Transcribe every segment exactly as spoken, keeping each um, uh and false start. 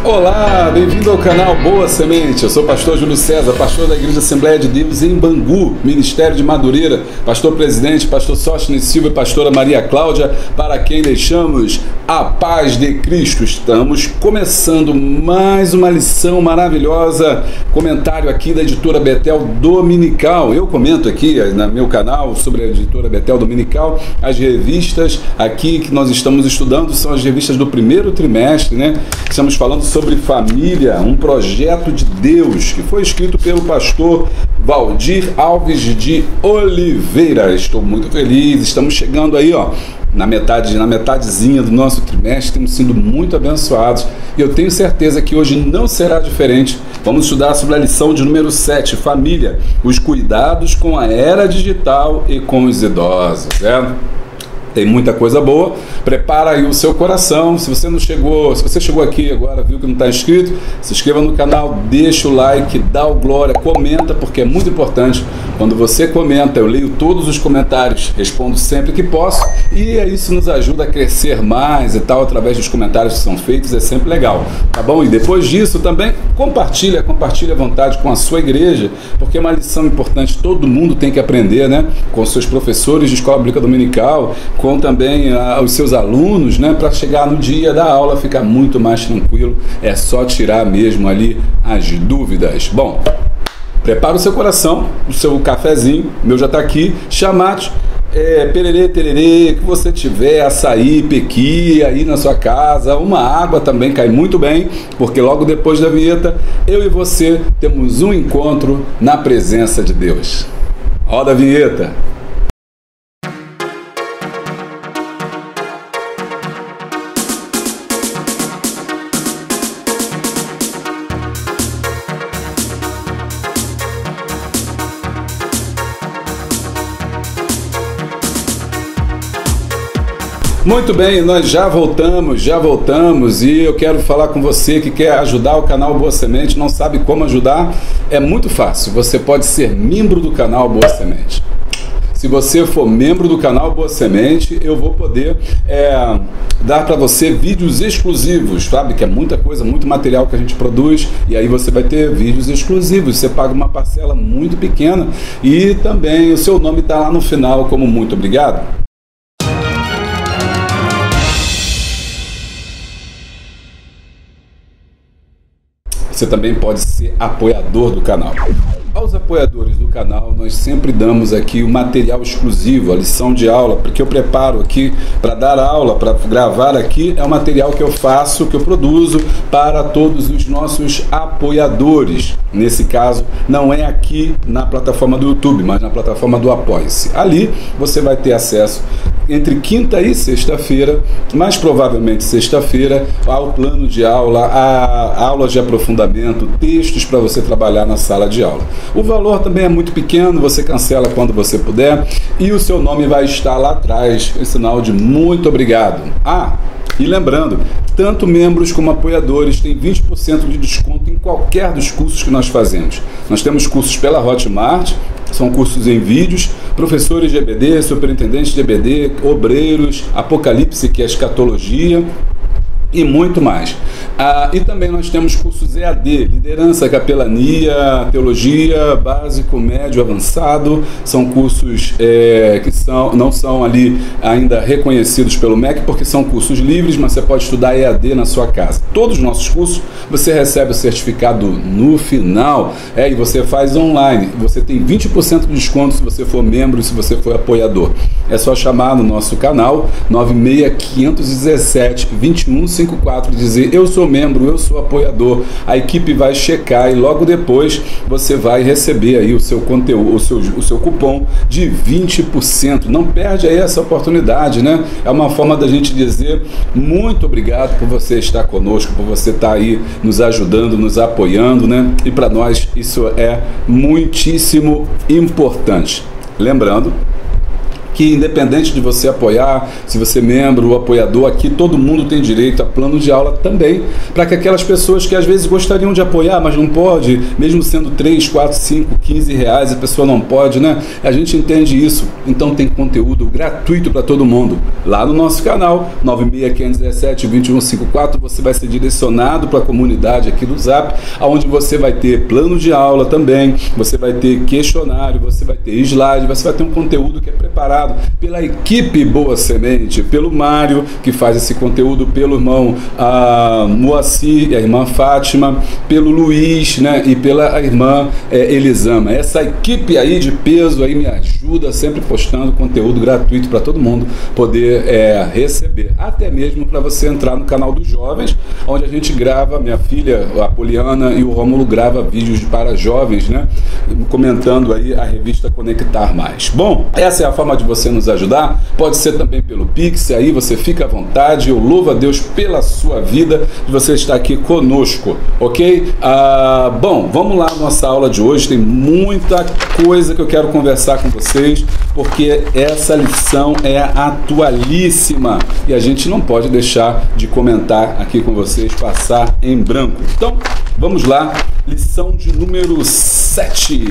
Olá, bem-vindo ao canal Boa Semente. Eu sou o pastor Júlio César, pastor da Igreja Assembleia de Deus em Bangu, Ministério de Madureira, pastor-presidente, pastor Sóstenes Silva e pastora Maria Cláudia, para quem deixamos a paz de Cristo. Estamos começando mais uma lição maravilhosa, comentário aqui da Editora Betel Dominical. Eu comento aqui no meu canal sobre a Editora Betel Dominical, as revistas aqui que nós estamos estudando são as revistas do primeiro trimestre, né? Estamos falando sobre família, um projeto de Deus, que foi escrito pelo pastor Valdir Alves de Oliveira. Estou muito feliz, estamos chegando aí, ó, na metade, na metadezinha do nosso trimestre, temos sido muito abençoados e eu tenho certeza que hoje não será diferente. Vamos estudar sobre a lição de número sete, família, os cuidados com a era digital e com os idosos, certo? Tem muita coisa boa, prepara aí o seu coração. Se você não chegou, se você chegou aqui agora, viu que não está inscrito, se inscreva no canal, deixa o like, dá o glória, comenta, porque é muito importante. Quando você comenta, eu leio todos os comentários, respondo sempre que posso, e isso nos ajuda a crescer mais e tal, através dos comentários que são feitos, é sempre legal, tá bom? E depois disso também, compartilha, compartilha à vontade com a sua igreja, porque é uma lição importante, todo mundo tem que aprender, né? Com seus professores de escola bíblica dominical, com também ah, os seus alunos, né, para chegar no dia da aula ficar muito mais tranquilo, é só tirar mesmo ali as dúvidas. Bom, prepara o seu coração, o seu cafezinho, o meu já está aqui, chamate, é, pererê, tererê, que você tiver, açaí, pequi aí na sua casa, uma água também cai muito bem, porque logo depois da vinheta, eu e você temos um encontro na presença de Deus. Roda a vinheta! Muito bem, nós já voltamos, já voltamos e eu quero falar com você que quer ajudar o canal Boa Semente, não sabe como ajudar? É muito fácil, você pode ser membro do canal Boa Semente. Se você for membro do canal Boa Semente, eu vou poder é, dar para você vídeos exclusivos, sabe? Que é muita coisa, muito material que a gente produz, e aí você vai ter vídeos exclusivos, você paga uma parcela muito pequena e também o seu nome está lá no final como muito obrigado. Você também pode ser apoiador do canal. Aos apoiadores do canal, nós sempre damos aqui o material exclusivo, a lição de aula, porque eu preparo aqui para dar aula, para gravar aqui, é o material que eu faço, que eu produzo para todos os nossos apoiadores. Nesse caso, não é aqui na plataforma do YouTube, mas na plataforma do Apoie-se. Ali você vai ter acesso entre quinta e sexta-feira, mais provavelmente sexta-feira, ao plano de aula, a aulas de aprofundamento, textos para você trabalhar na sala de aula. O valor também é muito pequeno, você cancela quando você puder e o seu nome vai estar lá atrás, em sinal de muito obrigado. Ah, e lembrando, tanto membros como apoiadores têm vinte por cento de desconto em qualquer dos cursos que nós fazemos. Nós temos cursos pela Hotmart, são cursos em vídeos, professores de E B D, superintendentes de E B D, obreiros, Apocalipse, que é a escatologia, e muito mais. Ah, e também nós temos cursos E A D, liderança, capelania, teologia, básico, médio, avançado. São cursos é, que são, não são ali ainda reconhecidos pelo M E C, porque são cursos livres, mas você pode estudar E A D na sua casa. Todos os nossos cursos, você recebe o certificado no final, é, e você faz online. Você tem vinte por cento de desconto se você for membro, se você for apoiador. É só chamar no nosso canal nove seis cinco um sete, dois um cinco quatro e dizer: eu sou membro, eu sou apoiador. A equipe vai checar e logo depois você vai receber aí o seu conteúdo, o seu, o seu cupom de vinte por cento. Não perde aí essa oportunidade, né? É uma forma da gente dizer muito obrigado por você estar conosco, por você estar aí nos ajudando, nos apoiando, né? E para nós isso é muitíssimo importante. Lembrando que independente de você apoiar, se você é membro ou apoiador, aqui todo mundo tem direito a plano de aula também, para que aquelas pessoas que às vezes gostariam de apoiar, mas não pode, mesmo sendo três, quatro, cinco, quinze reais, a pessoa não pode, né? A gente entende isso, então tem conteúdo gratuito para todo mundo. Lá no nosso canal, nove seis, quinhentos e dezessete, vinte e um cinquenta e quatro, você vai ser direcionado para a comunidade aqui do Zap, onde você vai ter plano de aula também, você vai ter questionário, você vai ter slide, você vai ter um conteúdo que é preparado pela equipe Boa Semente, pelo Mário, que faz esse conteúdo, pelo irmão a Moacir e a irmã Fátima, pelo Luiz, né, e pela irmã é, Elisama. Essa equipe aí de peso aí me ajuda sempre postando conteúdo gratuito para todo mundo poder é, receber, até mesmo para você entrar no canal dos jovens, onde a gente grava, minha filha, a Poliana e o Rômulo grava vídeos para jovens, né, comentando aí a revista Conectar Mais. Bom, essa é a forma de você nos ajudar, pode ser também pelo Pix, aí você fica à vontade, eu louvo a Deus pela sua vida, de você estar aqui conosco, ok? Ah, bom, vamos lá na nossa aula de hoje, tem muita coisa que eu quero conversar com vocês, porque essa lição é atualíssima e a gente não pode deixar de comentar aqui com vocês, passar em branco. Então, vamos lá, lição de número sete.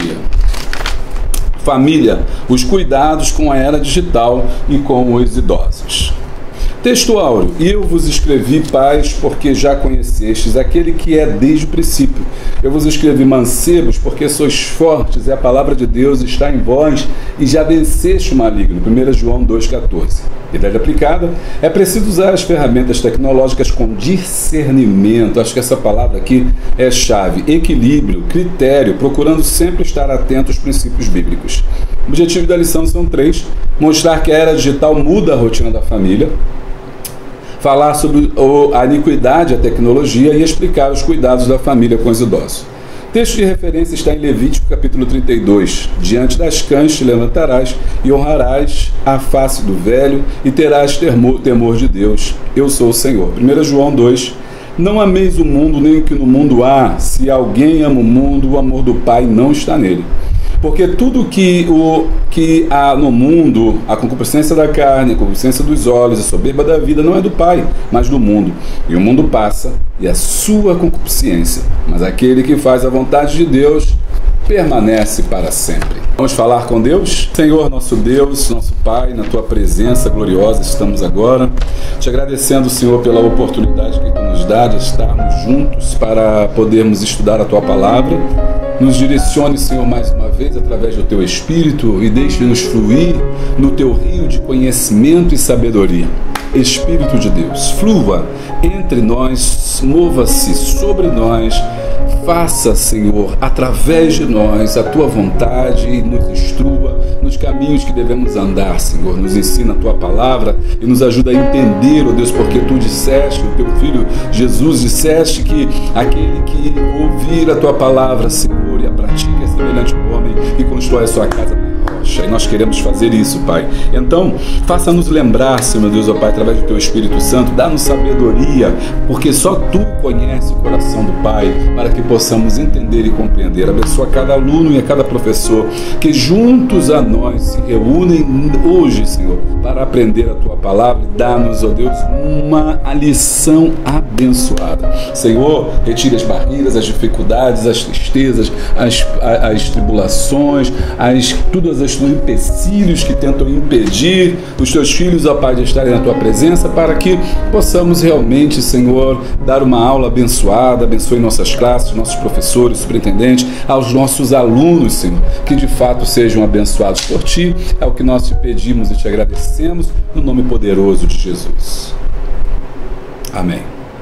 Família, os cuidados com a era digital e com os idosos. Texto áureo, eu vos escrevi, pais, porque já conhecestes aquele que é desde o princípio. Eu vos escrevi, mancebos, porque sois fortes, e a palavra de Deus está em vós, e já venceste o maligno. primeiro João dois, quatorze. Idade aplicada, é preciso usar as ferramentas tecnológicas com discernimento. Acho que essa palavra aqui é chave. Equilíbrio, critério, procurando sempre estar atento aos princípios bíblicos. O objetivo da lição são três: mostrar que a era digital muda a rotina da família, falar sobre a iniquidade, a tecnologia e explicar os cuidados da família com os idosos. O texto de referência está em Levítico, capítulo trinta e dois. Diante das cães te levantarás e honrarás a face do velho e terás temor, temor de Deus. Eu sou o Senhor. primeiro João dois. Não ameis o mundo, nem o que no mundo há. Se alguém ama o mundo, o amor do Pai não está nele. Porque tudo que, o, que há no mundo, a concupiscência da carne, a concupiscência dos olhos, a soberba da vida, não é do Pai, mas do mundo. E o mundo passa, e a sua concupiscência. Mas aquele que faz a vontade de Deus permanece para sempre. Vamos falar com Deus? Senhor, nosso Deus, nosso Pai, na Tua presença gloriosa estamos agora, te agradecendo, Senhor, pela oportunidade que Tu nos dá de estarmos juntos para podermos estudar a Tua Palavra. Nos direcione, Senhor, mais uma vez através do Teu Espírito e deixe-nos fluir no Teu rio de conhecimento e sabedoria. Espírito de Deus, flua entre nós, mova-se sobre nós, faça, Senhor, através de nós a Tua vontade e nos instrua nos caminhos que devemos andar, Senhor. Nos ensina a Tua palavra e nos ajuda a entender, ó Deus, porque Tu disseste, o Teu Filho Jesus disseste que aquele que ouvir a Tua palavra, Senhor, e a pratica é semelhante ao homem e constrói a sua casa na rocha. E nós queremos fazer isso, Pai. Então, faça-nos lembrar, Senhor Deus, ó Pai, através do Teu Espírito Santo, dá-nos sabedoria, porque só Tu conheces o coração do Pai, para que possamos entender e compreender. Abençoa cada aluno e a cada professor que juntos a nós se reúnem hoje, Senhor, para aprender a Tua palavra e dá-nos, ó Deus, uma lição abençoada. Senhor, retire as barreiras, as dificuldades, as tristezas, as, as, as tribulações, as, todas as empecilhos que tentam impedir os Teus filhos, ó Pai, de estarem na Tua presença, para que possamos realmente, Senhor, dar uma aula abençoada. Abençoe nossas classes, nossos professores, superintendentes, aos nossos alunos, Senhor, que de fato sejam abençoados por Ti. É o que nós Te pedimos e Te agradecemos, no nome poderoso de Jesus. Amém.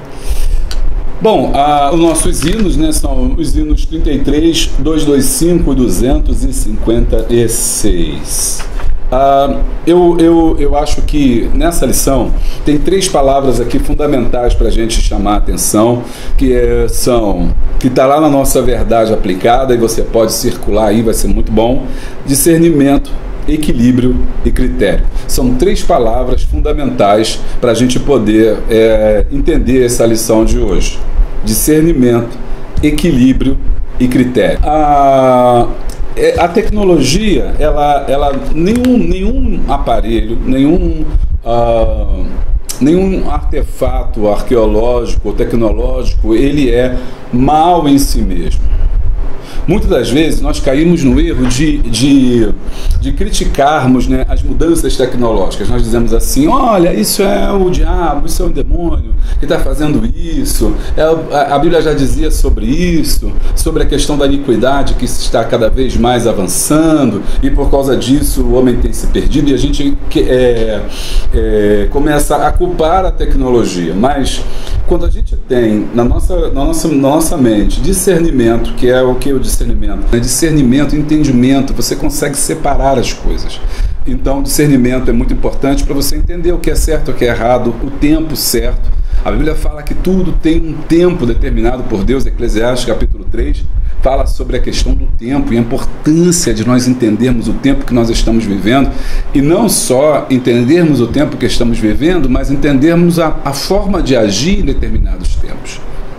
Bom, ah, os nossos hinos, né, são os hinos trinta e três, duzentos e vinte e cinco e duzentos e cinquenta e seis. Ah, eu, eu, eu acho que nessa lição tem três palavras aqui fundamentais para a gente chamar a atenção, que é, são, que está lá na nossa verdade aplicada, e você pode circular aí, vai ser muito bom: discernimento, equilíbrio e critério. São três palavras fundamentais para a gente poder é, entender essa lição de hoje: discernimento, equilíbrio e critério. Ah, é, a tecnologia, ela, ela, nenhum, nenhum aparelho, nenhum, uh, nenhum artefato arqueológico ou tecnológico, ele é mal em si mesmo. Muitas das vezes nós caímos no erro de, de, de criticarmos, né, as mudanças tecnológicas. Nós dizemos assim: olha, isso é o diabo, isso é o demônio que está fazendo isso. É, a, a Bíblia já dizia sobre isso, sobre a questão da iniquidade que está cada vez mais avançando, e por causa disso o homem tem se perdido, e a gente é, é, começa a culpar a tecnologia. Mas quando a gente tem na nossa, na nossa, na nossa mente discernimento, que é o que eu disse, discernimento, né? Discernimento, entendimento, você consegue separar as coisas. Então, discernimento é muito importante para você entender o que é certo, o que é errado, o tempo certo. A Bíblia fala que tudo tem um tempo determinado por Deus. Eclesiastes capítulo três fala sobre a questão do tempo e a importância de nós entendermos o tempo que nós estamos vivendo, e não só entendermos o tempo que estamos vivendo, mas entendermos a, a forma de agir em determinados tempos.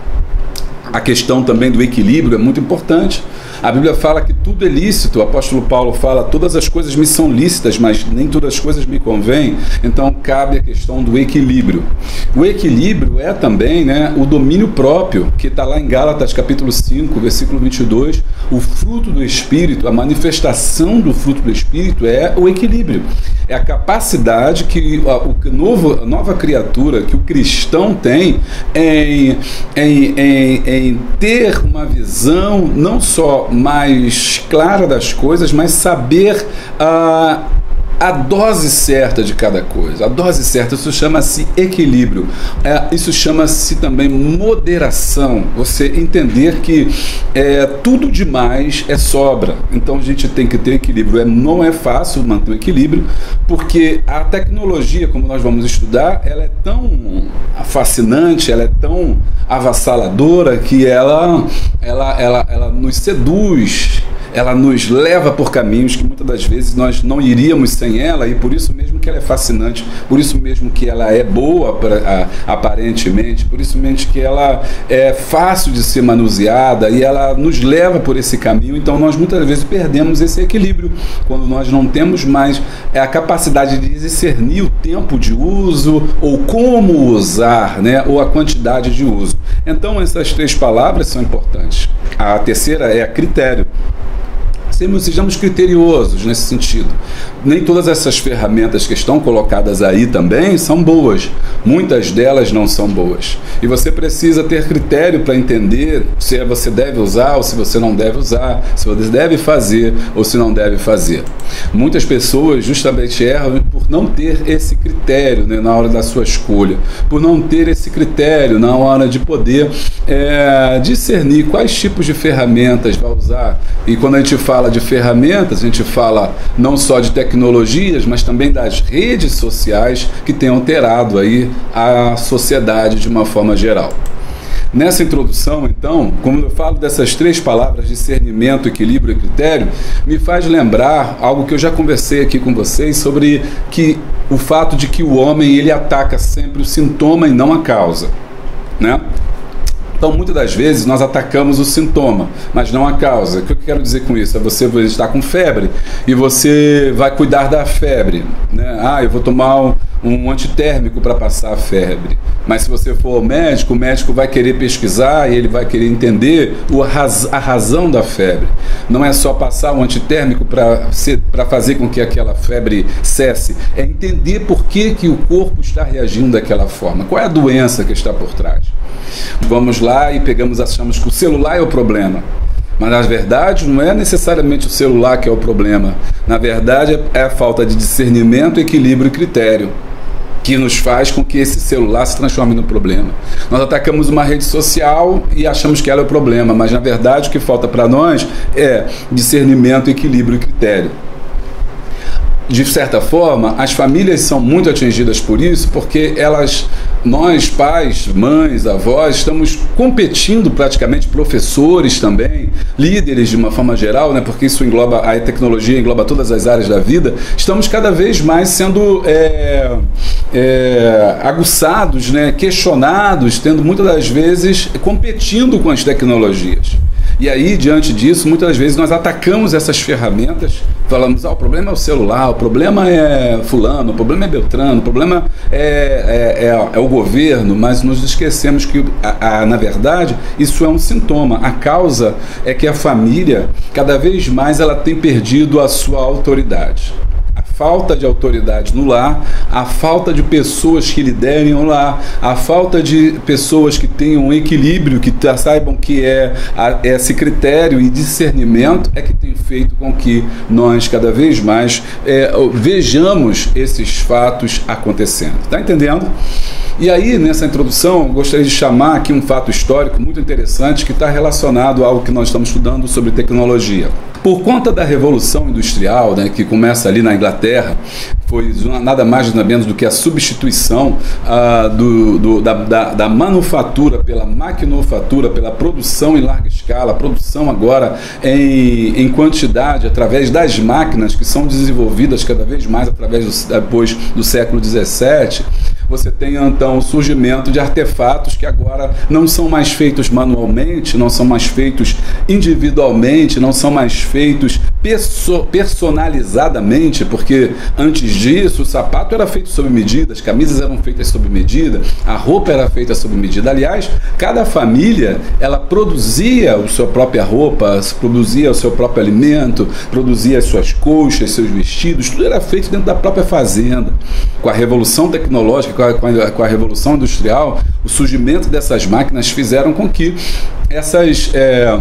A questão também do equilíbrio é muito importante. A Bíblia fala que tudo é lícito. O apóstolo Paulo fala: todas as coisas me são lícitas, mas nem todas as coisas me convêm. Então cabe a questão do equilíbrio. O equilíbrio é também, né, o domínio próprio, que está lá em Gálatas capítulo cinco, versículo vinte e dois. O fruto do Espírito, a manifestação do fruto do Espírito é o equilíbrio. É a capacidade que a, o novo, a nova criatura, que o cristão tem em, em, em, em ter uma visão não só mais clara das coisas, mas saber a, a dose certa de cada coisa. A dose certa, isso chama-se equilíbrio. É, isso chama-se também moderação. Você entender que é, tudo demais é sobra. Então a gente tem que ter equilíbrio. É, não é fácil manter o equilíbrio, porque a tecnologia, como nós vamos estudar, ela é tão fascinante, ela é tão avassaladora, que ela, ela, ela, ela nos seduz, ela nos leva por caminhos que muitas das vezes nós não iríamos sem ela, e por isso mesmo que ela é fascinante, por isso mesmo que ela é boa pra, a, aparentemente, por isso mesmo que ela é fácil de ser manuseada, e ela nos leva por esse caminho. Então nós muitas vezes perdemos esse equilíbrio quando nós não temos mais a capacidade de discernir o tempo de uso, ou como usar, né, ou a quantidade de uso. Então essas três palavras são importantes. A terceira é critério. Sejamos criteriosos nesse sentido. Nem todas essas ferramentas que estão colocadas aí também são boas. Muitas delas não são boas. E você precisa ter critério para entender se você deve usar ou se você não deve usar, se você deve fazer ou se não deve fazer. Muitas pessoas justamente erram por não ter esse critério, né, na hora da sua escolha, por não ter esse critério na hora de poder é, discernir quais tipos de ferramentas vai usar. E quando a gente fala de ferramentas, a gente fala não só de tecnologias, mas também das redes sociais que têm alterado aí a sociedade de uma forma geral. Nessa introdução, então, como eu falo dessas três palavras, discernimento, equilíbrio e critério, me faz lembrar algo que eu já conversei aqui com vocês sobre que o fato de que o homem ele ataca sempre o sintoma e não a causa, né? Então, muitas das vezes, nós atacamos o sintoma, mas não a causa. O que eu quero dizer com isso? É você está com febre e você vai cuidar da febre, né? Ah, eu vou tomar um, um antitérmico para passar a febre. Mas se você for ao médico, o médico vai querer pesquisar e ele vai querer entender o, a razão da febre. Não é só passar um antitérmico para fazer com que aquela febre cesse. É entender por que, que o corpo está reagindo daquela forma. Qual é a doença que está por trás? Vamos lá e pegamos, achamos que o celular é o problema. Mas na verdade não é necessariamente o celular que é o problema. Na verdade é a falta de discernimento, equilíbrio e critério que nos faz com que esse celular se transforme no problema. Nós atacamos uma rede social e achamos que ela é o problema, mas na verdade o que falta para nós é discernimento, equilíbrio e critério. De certa forma, as famílias são muito atingidas por isso, porque elas, nós pais, mães, avós, estamos competindo praticamente, professores também, líderes de uma forma geral, né, porque isso engloba, a tecnologia engloba todas as áreas da vida, estamos cada vez mais sendo é, é, aguçados, né, questionados, tendo muitas das vezes competindo com as tecnologias. E aí, diante disso, muitas vezes nós atacamos essas ferramentas, falamos, ah, o problema é o celular, o problema é fulano, o problema é Beltrano, o problema é, é, é, é o governo, mas nos esquecemos que, a, a, na verdade, isso é um sintoma. A causa é que a família, cada vez mais, ela tem perdido a sua autoridade. Falta de autoridade no lar, a falta de pessoas que liderem o lar, a falta de pessoas que tenham um equilíbrio, que saibam que é a, esse critério e discernimento é que tem feito com que nós cada vez mais é, vejamos esses fatos acontecendo. Está entendendo? E aí, nessa introdução, eu gostaria de chamar aqui um fato histórico muito interessante que está relacionado ao que nós estamos estudando sobre tecnologia. Por conta da Revolução Industrial, né, que começa ali na Inglaterra, foi nada mais nada menos do que a substituição uh, do, do, da, da, da manufatura pela maquinofatura, pela produção em larga escala, produção agora em, em quantidade, através das máquinas que são desenvolvidas cada vez mais através do, depois do século dezessete. Você tem então o surgimento de artefatos que agora não são mais feitos manualmente, não são mais feitos individualmente, não são mais feitos perso personalizadamente, porque antes disso o sapato era feito sob medida, as camisas eram feitas sob medida, a roupa era feita sob medida. Aliás, cada família ela produzia a sua própria roupa, produzia o seu próprio alimento, produzia as suas colchas, seus vestidos, tudo era feito dentro da própria fazenda. Com a revolução tecnológica, com a, com a, com a revolução industrial, o surgimento dessas máquinas fizeram com que essas... É,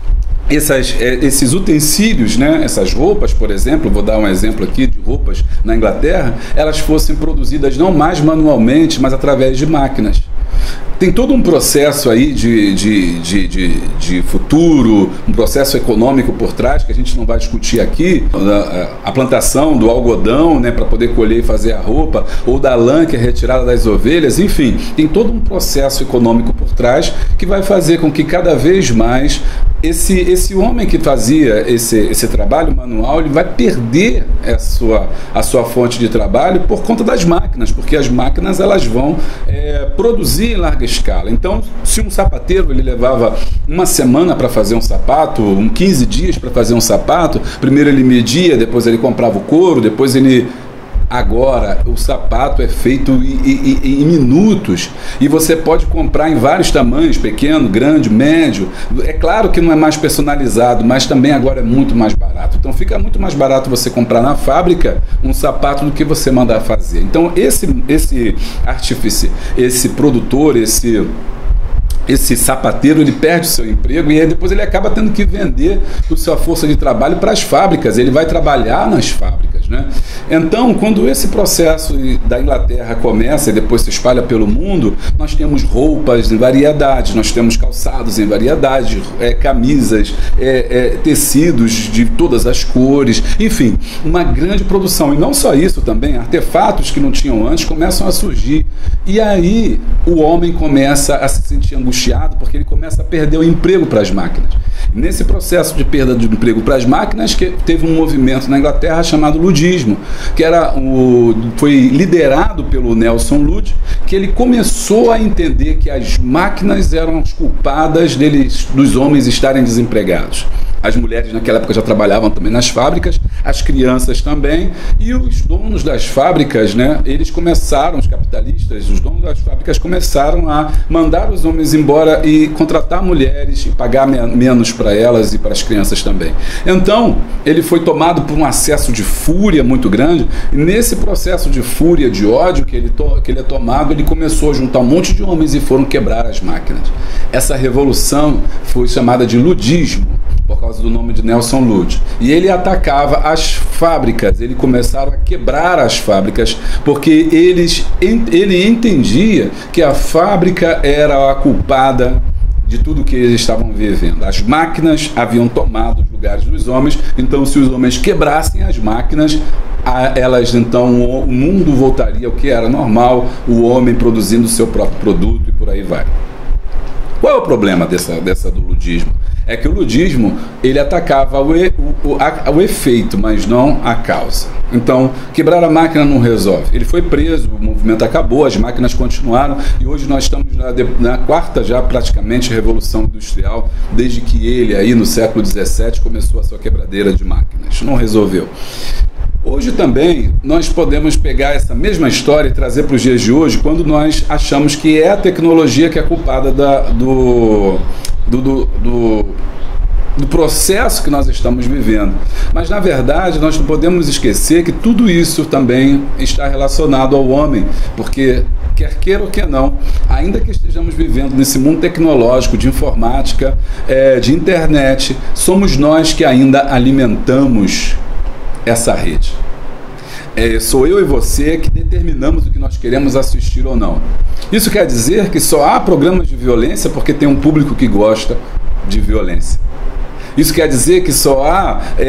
Essas, esses utensílios, né, essas roupas, por exemplo, vou dar um exemplo aqui de roupas na Inglaterra, elas fossem produzidas não mais manualmente, mas através de máquinas. Tem todo um processo aí de, de, de, de, de futuro, um processo econômico por trás, que a gente não vai discutir aqui, a, a plantação do algodão, né, para poder colher e fazer a roupa, ou da lã que é retirada das ovelhas, enfim, tem todo um processo econômico por trás que vai fazer com que cada vez mais esse, esse homem que fazia esse, esse trabalho manual, ele vai perder a sua, a sua fonte de trabalho por conta das máquinas, porque as máquinas elas vão é, produzir em larga escala. Então, se um sapateiro ele levava uma semana para fazer um sapato, um quinze dias para fazer um sapato, primeiro ele media, depois ele comprava o couro, depois ele... Agora, o sapato é feito em, em, em minutos e você pode comprar em vários tamanhos, pequeno, grande, médio. É claro que não é mais personalizado, mas também agora é muito mais barato. Então fica muito mais barato você comprar na fábrica um sapato do que você mandar fazer. Então esse, esse artífice, esse produtor, esse... esse sapateiro, ele perde o seu emprego e aí depois ele acaba tendo que vender a sua força de trabalho para as fábricas, ele vai trabalhar nas fábricas, né? Então, quando esse processo da Inglaterra começa e depois se espalha pelo mundo, nós temos roupas em variedade, nós temos calçados em variedade, é, camisas, é, é, tecidos de todas as cores, enfim, uma grande produção. E não só isso também, artefatos que não tinham antes começam a surgir. E aí o homem começa a se sentir angustiado porque ele começa a perder o emprego para as máquinas. Nesse processo de perda de emprego para as máquinas, que teve um movimento na Inglaterra chamado ludismo, que era o, foi liderado pelo Nelson Lud, que ele começou a entender que as máquinas eram as culpadas deles, dos homens estarem desempregados. As mulheres naquela época já trabalhavam também nas fábricas, as crianças também, e os donos das fábricas, né, eles começaram, os capitalistas, os donos das fábricas começaram a mandar os homens embora e contratar mulheres e pagar me menos para elas e para as crianças também. Então, ele foi tomado por um acesso de fúria muito grande, e nesse processo de fúria, de ódio que ele, que ele é tomado, ele começou a juntar um monte de homens e foram quebrar as máquinas. Essa revolução foi chamada de ludismo, por causa do nome de Nelson Lud. E ele atacava as fábricas, ele começava a quebrar as fábricas, porque eles, ele entendia que a fábrica era a culpada de tudo que eles estavam vivendo. As máquinas haviam tomado os lugares dos homens, então se os homens quebrassem as máquinas, elas então o mundo voltaria ao que era normal, o homem produzindo o seu próprio produto e por aí vai. Qual é o problema dessa, dessa do ludismo? é que o ludismo, ele atacava o, e, o, a, o efeito, mas não a causa. Então, quebrar a máquina não resolve. Ele foi preso, o movimento acabou, as máquinas continuaram, e hoje nós estamos na, na quarta já praticamente revolução industrial, desde que ele aí no século dezessete começou a sua quebradeira de máquinas. Não resolveu. Hoje também nós podemos pegar essa mesma história e trazer para os dias de hoje, quando nós achamos que é a tecnologia que é culpada da, do, do, do, do, do processo que nós estamos vivendo. Mas na verdade nós não podemos esquecer que tudo isso também está relacionado ao homem, porque quer queira ou quer não, ainda que estejamos vivendo nesse mundo tecnológico, de informática, é, de internet, somos nós que ainda alimentamos essa rede. É, sou eu e você que determinamos o que nós queremos assistir ou não. Isso quer dizer que só há programas de violência porque tem um público que gosta de violência. Isso quer dizer que só há é,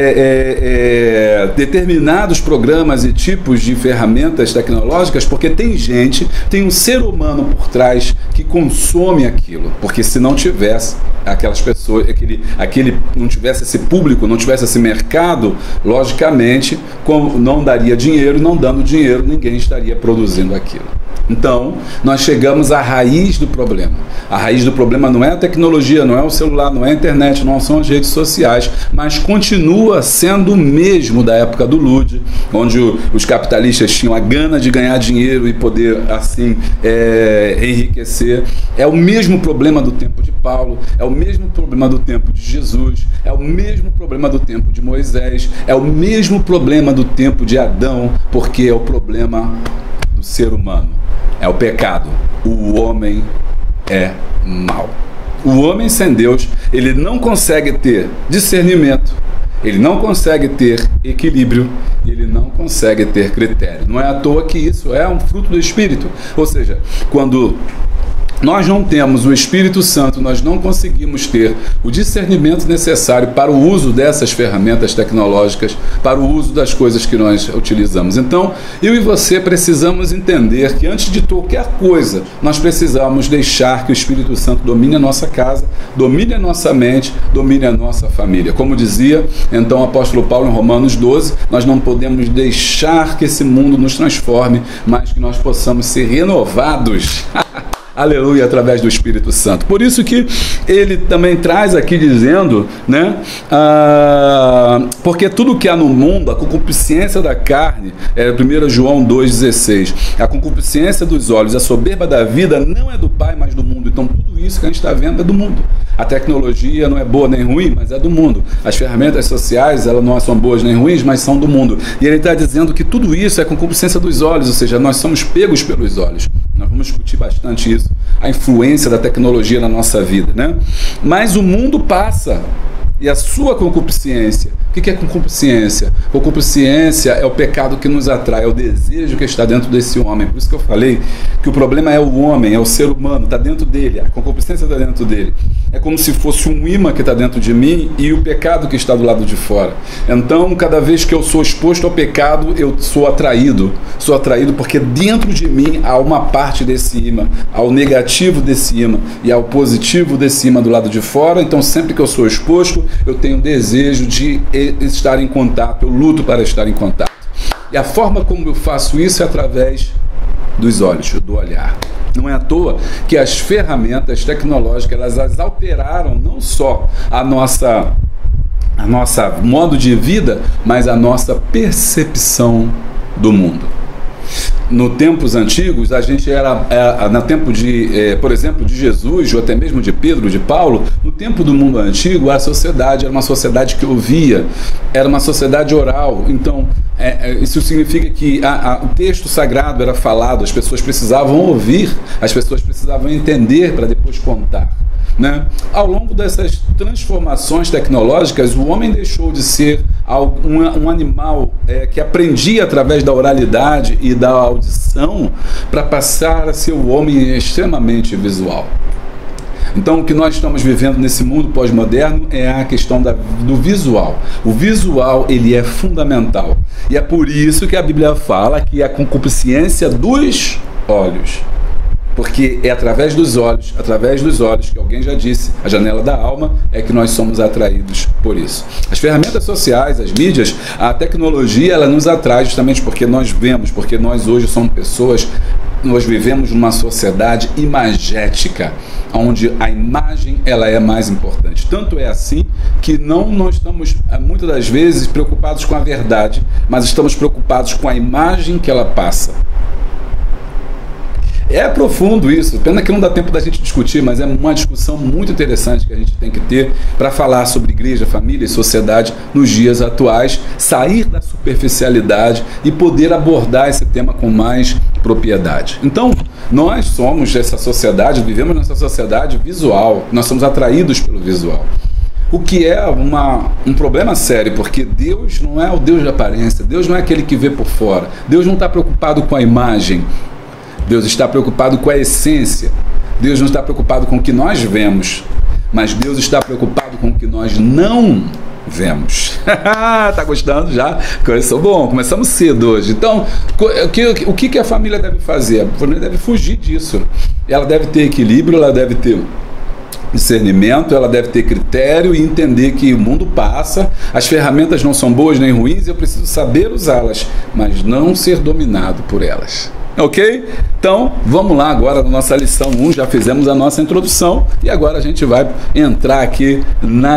é, é, determinados programas e tipos de ferramentas tecnológicas porque tem gente, tem um ser humano por trás que consome aquilo. Porque se não tivesse aquelas pessoas, aquele, aquele, não tivesse esse público, não tivesse esse mercado, logicamente, como não daria dinheiro, não dando dinheiro, ninguém estaria produzindo aquilo. Então, nós chegamos à raiz do problema. A raiz do problema não é a tecnologia, não é o celular, não é a internet, não são as redes sociais, mas continua sendo o mesmo da época do Lud, onde o, os capitalistas tinham a gana de ganhar dinheiro e poder, assim, é, enriquecer. É o mesmo problema do tempo de Paulo, é o mesmo problema do tempo de Jesus, é o mesmo problema do tempo de Moisés, é o mesmo problema do tempo de Adão, porque é o problema do ser humano. É o pecado. O homem é mau. O homem sem Deus, ele não consegue ter discernimento, ele não consegue ter equilíbrio, ele não consegue ter critério. Não é à toa que isso é um fruto do Espírito. Ou seja, quando nós não temos o Espírito Santo, nós não conseguimos ter o discernimento necessário para o uso dessas ferramentas tecnológicas, para o uso das coisas que nós utilizamos. Então, eu e você precisamos entender que antes de qualquer coisa, nós precisamos deixar que o Espírito Santo domine a nossa casa, domine a nossa mente, domine a nossa família. Como dizia, então, o apóstolo Paulo em Romanos doze, nós não podemos deixar que esse mundo nos transforme, mas que nós possamos ser renovados. Aleluia, através do Espírito Santo. Por isso que ele também traz aqui dizendo, né, ah, porque tudo que há no mundo, a concupiscência da carne, é primeiro João dois dezesseis, a concupiscência dos olhos, a soberba da vida não é do Pai, mas do mundo. Então tudo isso que a gente está vendo é do mundo. A tecnologia não é boa nem ruim, mas é do mundo. As ferramentas sociais, elas não são boas nem ruins, mas são do mundo. E ele está dizendo que tudo isso é concupiscência dos olhos, ou seja, nós somos pegos pelos olhos. Nós vamos discutir bastante isso, a influência da tecnologia na nossa vida, né? Mas o mundo passa e a sua concupiscência. O que é concupiscência? Concupiscência é o pecado que nos atrai, é o desejo que está dentro desse homem. Por isso que eu falei que o problema é o homem, é o ser humano, está dentro dele, a concupiscência está dentro dele. É como se fosse um imã que está dentro de mim e o pecado que está do lado de fora. Então, cada vez que eu sou exposto ao pecado, eu sou atraído. Sou atraído porque dentro de mim há uma parte desse imã, há o negativo desse imã e há o positivo desse imã do lado de fora. Então, sempre que eu sou exposto, eu tenho desejo de estar em contato, eu luto para estar em contato. E a forma como eu faço isso é através dos olhos, do olhar. Não é à toa que as ferramentas tecnológicas, elas, elas alteraram não só a nossa, a nossa modo de vida, mas a nossa percepção do mundo. No tempos antigos, a gente era, era no tempo de, é, por exemplo, de Jesus, ou até mesmo de Pedro, de Paulo, no tempo do mundo antigo, a sociedade era uma sociedade que ouvia, era uma sociedade oral. Então, é, é, isso significa que a, a, o texto sagrado era falado, as pessoas precisavam ouvir, as pessoas precisavam entender para depois contar. Né? Ao longo dessas transformações tecnológicas, o homem deixou de ser um, um animal é, que aprendia através da oralidade e da audição para passar a ser o homem extremamente visual. Então, o que nós estamos vivendo nesse mundo pós-moderno é a questão da, do visual. O visual, ele é fundamental. E é por isso que a Bíblia fala que a concupiscência dos olhos. Porque que é através dos olhos, através dos olhos, que alguém já disse, a janela da alma, é que nós somos atraídos por isso. As ferramentas sociais, as mídias, a tecnologia, ela nos atrai justamente porque nós vemos, porque nós hoje somos pessoas, nós vivemos numa sociedade imagética, onde a imagem ela é mais importante. Tanto é assim que não nós estamos, muitas das vezes, preocupados com a verdade, mas estamos preocupados com a imagem que ela passa. É profundo isso, pena que não dá tempo da gente discutir, mas é uma discussão muito interessante que a gente tem que ter para falar sobre igreja, família e sociedade nos dias atuais, sair da superficialidade e poder abordar esse tema com mais propriedade. Então, nós somos essa sociedade, vivemos nessa sociedade visual, nós somos atraídos pelo visual. O que é uma, um problema sério, porque Deus não é o Deus de aparência, Deus não é aquele que vê por fora, Deus não está preocupado com a imagem, Deus está preocupado com a essência. Deus não está preocupado com o que nós vemos, mas Deus está preocupado com o que nós não vemos. Tá gostando já? Começou bom, começamos cedo hoje. Então, o que, o que a família deve fazer? A família deve fugir disso. Ela deve ter equilíbrio, ela deve ter discernimento, ela deve ter critério e entender que o mundo passa, as ferramentas não são boas nem ruins, eu preciso saber usá-las, mas não ser dominado por elas. Ok? Então, vamos lá agora na nossa lição um, já fizemos a nossa introdução e agora a gente vai entrar aqui na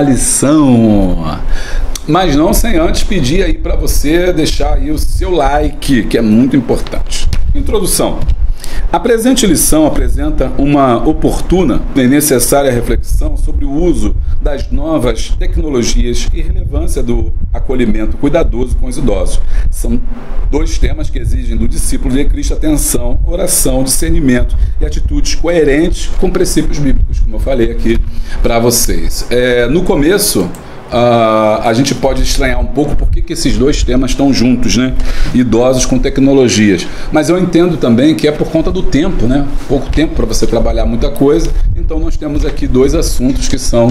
lição. Mas não sem antes pedir aí para você deixar aí o seu like, que é muito importante. Introdução. A presente lição apresenta uma oportuna e necessária reflexão sobre o uso das novas tecnologias e relevância do acolhimento cuidadoso com os idosos. São dois temas que exigem do discípulo de Cristo atenção, oração, discernimento e atitudes coerentes com princípios bíblicos, como eu falei aqui para vocês. É, no começo, Uh, a gente pode estranhar um pouco por que, que esses dois temas estão juntos, né? Idosos com tecnologias. Mas eu entendo também que é por conta do tempo, né? Pouco tempo para você trabalhar muita coisa. Então nós temos aqui dois assuntos que são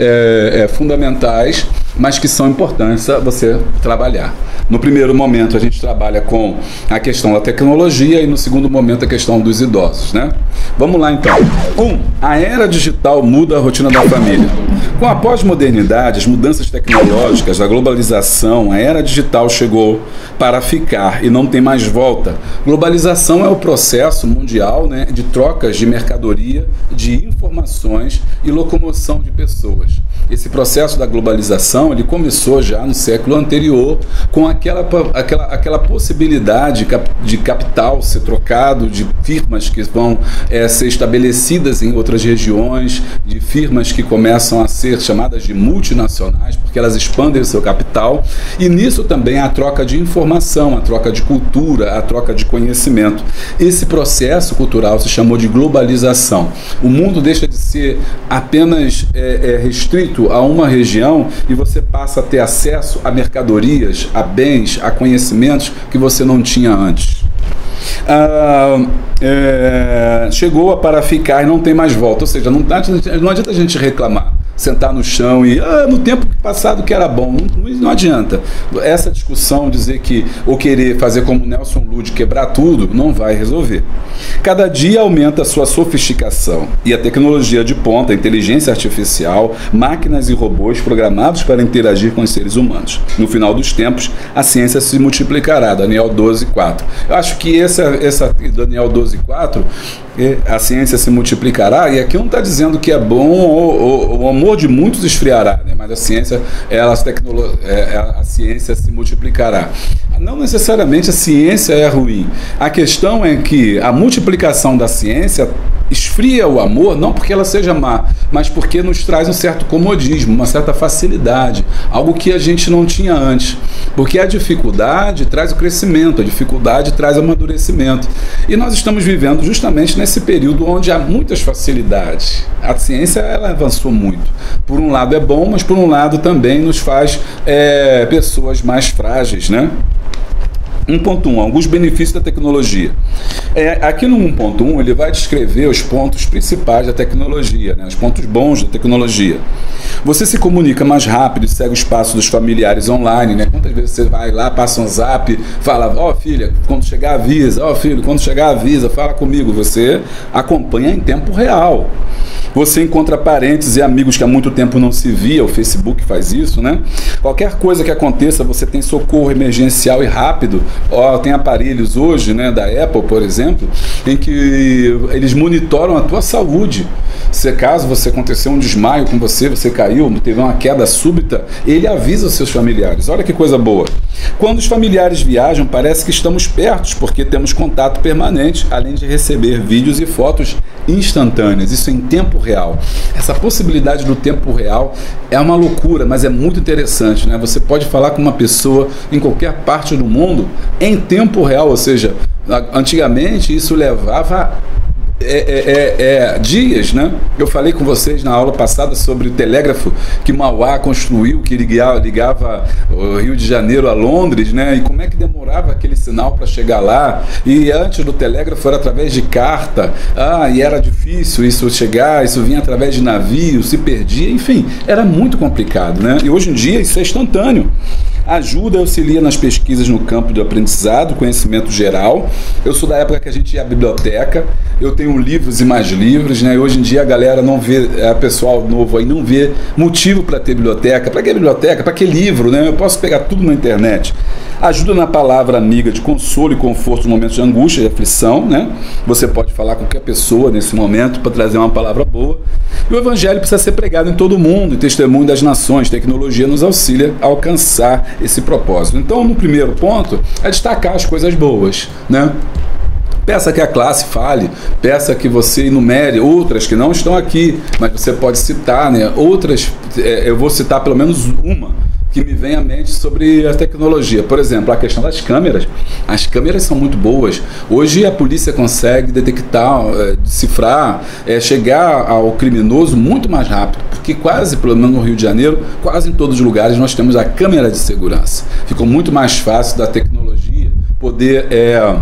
é, é, fundamentais, mas que são importantes a você trabalhar. No primeiro momento a gente trabalha com a questão da tecnologia e no segundo momento a questão dos idosos, né? Vamos lá então. Um, a era digital muda a rotina da família. Com a pós-modernidade, as mudanças tecnológicas, a globalização, a era digital chegou para ficar e não tem mais volta. Globalização é o processo mundial, né, de trocas de mercadoria, de informações e locomoção de pessoas. Esse processo da globalização ele começou já no século anterior com aquela, aquela, aquela possibilidade de capital ser trocado, de firmas que vão é, ser estabelecidas em outras regiões, de firmas que começam a ser chamadas de multinacionais, porque elas expandem o seu capital, e nisso também a troca de informação, a troca de cultura, a troca de conhecimento. Esse processo cultural se chamou de globalização. O mundo deixa de ser apenas é, é, restrito a uma região e você passa a ter acesso a mercadorias, a bens, a conhecimentos que você não tinha antes. Ah, é, chegou para ficar e não tem mais volta, ou seja, não, não adianta a gente reclamar, sentar no chão e ah, no tempo passado que era bom, não, não adianta. Essa discussão, dizer que ou querer fazer como Nelson Lud, quebrar tudo, não vai resolver. Cada dia aumenta a sua sofisticação e a tecnologia de ponta, a inteligência artificial, máquinas e robôs programados para interagir com os seres humanos. No final dos tempos, a ciência se multiplicará, Daniel doze, quatro. Eu acho que essa, essa Daniel doze, quatro, a ciência se multiplicará, e aqui não está dizendo que é bom ou, ou, o amor de muitos esfriará, né? Mas a ciência, ela, a, tecnolo... a ciência se multiplicará. Não necessariamente a ciência é ruim. A questão é que a multiplicação da ciência esfria o amor, não porque ela seja má, mas porque nos traz um certo comodismo, uma certa facilidade, algo que a gente não tinha antes. Porque a dificuldade traz o crescimento, a dificuldade traz o amadurecimento. E nós estamos vivendo justamente nesse período onde há muitas facilidades. A ciência, ela avançou muito. Por um lado é bom, mas por um lado também nos faz é, pessoas mais frágeis, né? um ponto um, alguns benefícios da tecnologia. É, aqui no um ponto um ele vai descrever os pontos principais da tecnologia, né? Os pontos bons da tecnologia. Você se comunica mais rápido, segue o espaço dos familiares online, né? Quantas vezes você vai lá, passa um zap, fala, ó, oh, filha, quando chegar avisa, ó, oh, filho, quando chegar avisa, fala comigo. Você acompanha em tempo real. Você encontra parentes e amigos que há muito tempo não se via, o Facebook faz isso, né? Qualquer coisa que aconteça, você tem socorro emergencial e rápido. Ó, tem aparelhos hoje, né, da Apple, por exemplo, em que eles monitoram a tua saúde. Se caso você aconteceu um desmaio com você, você caiu, teve uma queda súbita, ele avisa os seus familiares. Olha que coisa boa. Quando os familiares viajam, parece que estamos perto, porque temos contato permanente, além de receber vídeos e fotos instantâneas, isso em tempo real. Essa possibilidade do tempo real é uma loucura, mas é muito interessante, né? Você pode falar com uma pessoa em qualquer parte do mundo em tempo real, ou seja, antigamente isso levava É, é, é, é, dias, né? Eu falei com vocês na aula passada sobre o telégrafo que Mauá construiu, que ligava, ligava o Rio de Janeiro a Londres, né? E como é que demorava aquele sinal para chegar lá? E antes do telégrafo era através de carta, ah, e era difícil isso chegar, isso vinha através de navio, se perdia, enfim, era muito complicado, né? E hoje em dia isso é instantâneo. Ajuda e auxilia nas pesquisas no campo do aprendizado, conhecimento geral. Eu sou da época que a gente ia à biblioteca, eu tenho livros e mais livros, né? Hoje em dia a galera não vê, a pessoal novo aí não vê motivo para ter biblioteca. Para que biblioteca? Para que livro, né? Eu posso pegar tudo na internet. Ajuda na palavra amiga de consolo e conforto nos momentos de angústia e aflição, né? Você pode falar com qualquer pessoa nesse momento para trazer uma palavra boa. E o evangelho precisa ser pregado em todo mundo, e testemunho das nações. Tecnologia nos auxilia a alcançar esse propósito. Então, no primeiro ponto, é destacar as coisas boas, né? Peça que a classe fale, peça que você enumere outras que não estão aqui, mas você pode citar, né? Outras, é, eu vou citar pelo menos uma que me vem à mente sobre a tecnologia. Por exemplo, a questão das câmeras. As câmeras são muito boas. Hoje a polícia consegue detectar, é, decifrar, é, chegar ao criminoso muito mais rápido, porque quase, pelo menos no Rio de Janeiro, quase em todos os lugares nós temos a câmera de segurança. Ficou muito mais fácil da tecnologia poder é,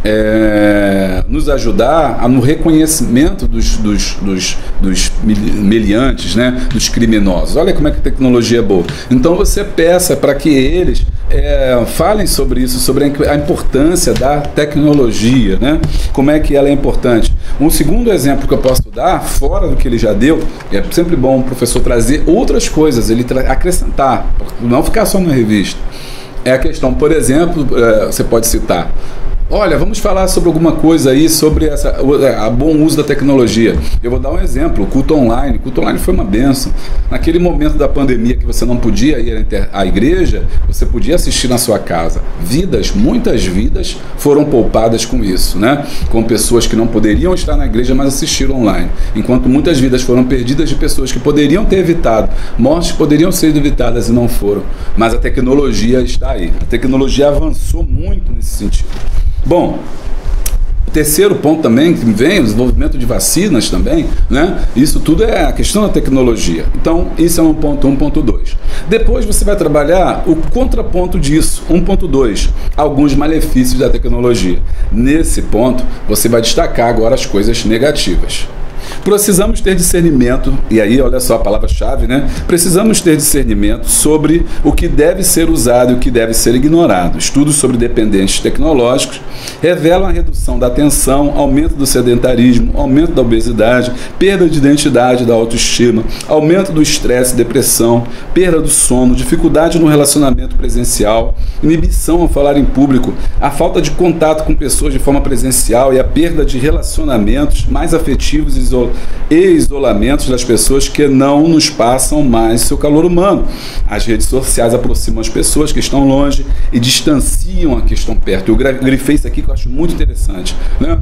é, nos ajudar a, no reconhecimento dos, dos, dos, dos meliantes, né, dos criminosos. Olha como é que a tecnologia é boa. Então você peça para que eles é, falem sobre isso, sobre a importância da tecnologia, né? Como é que ela é importante. Um segundo exemplo que eu posso dar, fora do que ele já deu, é sempre bom o professor trazer outras coisas, ele acrescentar, não ficar só na revista. É a questão, por exemplo, você pode citar, olha, vamos falar sobre alguma coisa aí, sobre essa, a bom uso da tecnologia. Eu vou dar um exemplo, o culto online. O culto online foi uma bênção. Naquele momento da pandemia que você não podia ir à igreja, você podia assistir na sua casa. Vidas, muitas vidas foram poupadas com isso, né? Com pessoas que não poderiam estar na igreja, mas assistiram online. Enquanto muitas vidas foram perdidas de pessoas que poderiam ter evitado. Mortes poderiam ser evitadas e não foram. Mas a tecnologia está aí. A tecnologia avançou muito nesse sentido. Bom, o terceiro ponto também que vem, o desenvolvimento de vacinas também, né? Isso tudo é a questão da tecnologia. Então, isso é um ponto um ponto dois. Depois você vai trabalhar o contraponto disso, um ponto dois, alguns malefícios da tecnologia. Nesse ponto, você vai destacar agora as coisas negativas. Precisamos ter discernimento, e aí olha só a palavra-chave, né? Precisamos ter discernimento sobre o que deve ser usado e o que deve ser ignorado. Estudos sobre dependentes tecnológicos revelam a redução da atenção, aumento do sedentarismo, aumento da obesidade, perda de identidade, da autoestima, aumento do estresse, depressão, perda do sono, dificuldade no relacionamento presencial, inibição ao falar em público, a falta de contato com pessoas de forma presencial e a perda de relacionamentos mais afetivos e e isolamentos das pessoas que não nos passam mais seu calor humano. As redes sociais aproximam as pessoas que estão longe e distanciam as que estão perto. Eu grifei isso aqui que eu acho muito interessante, né?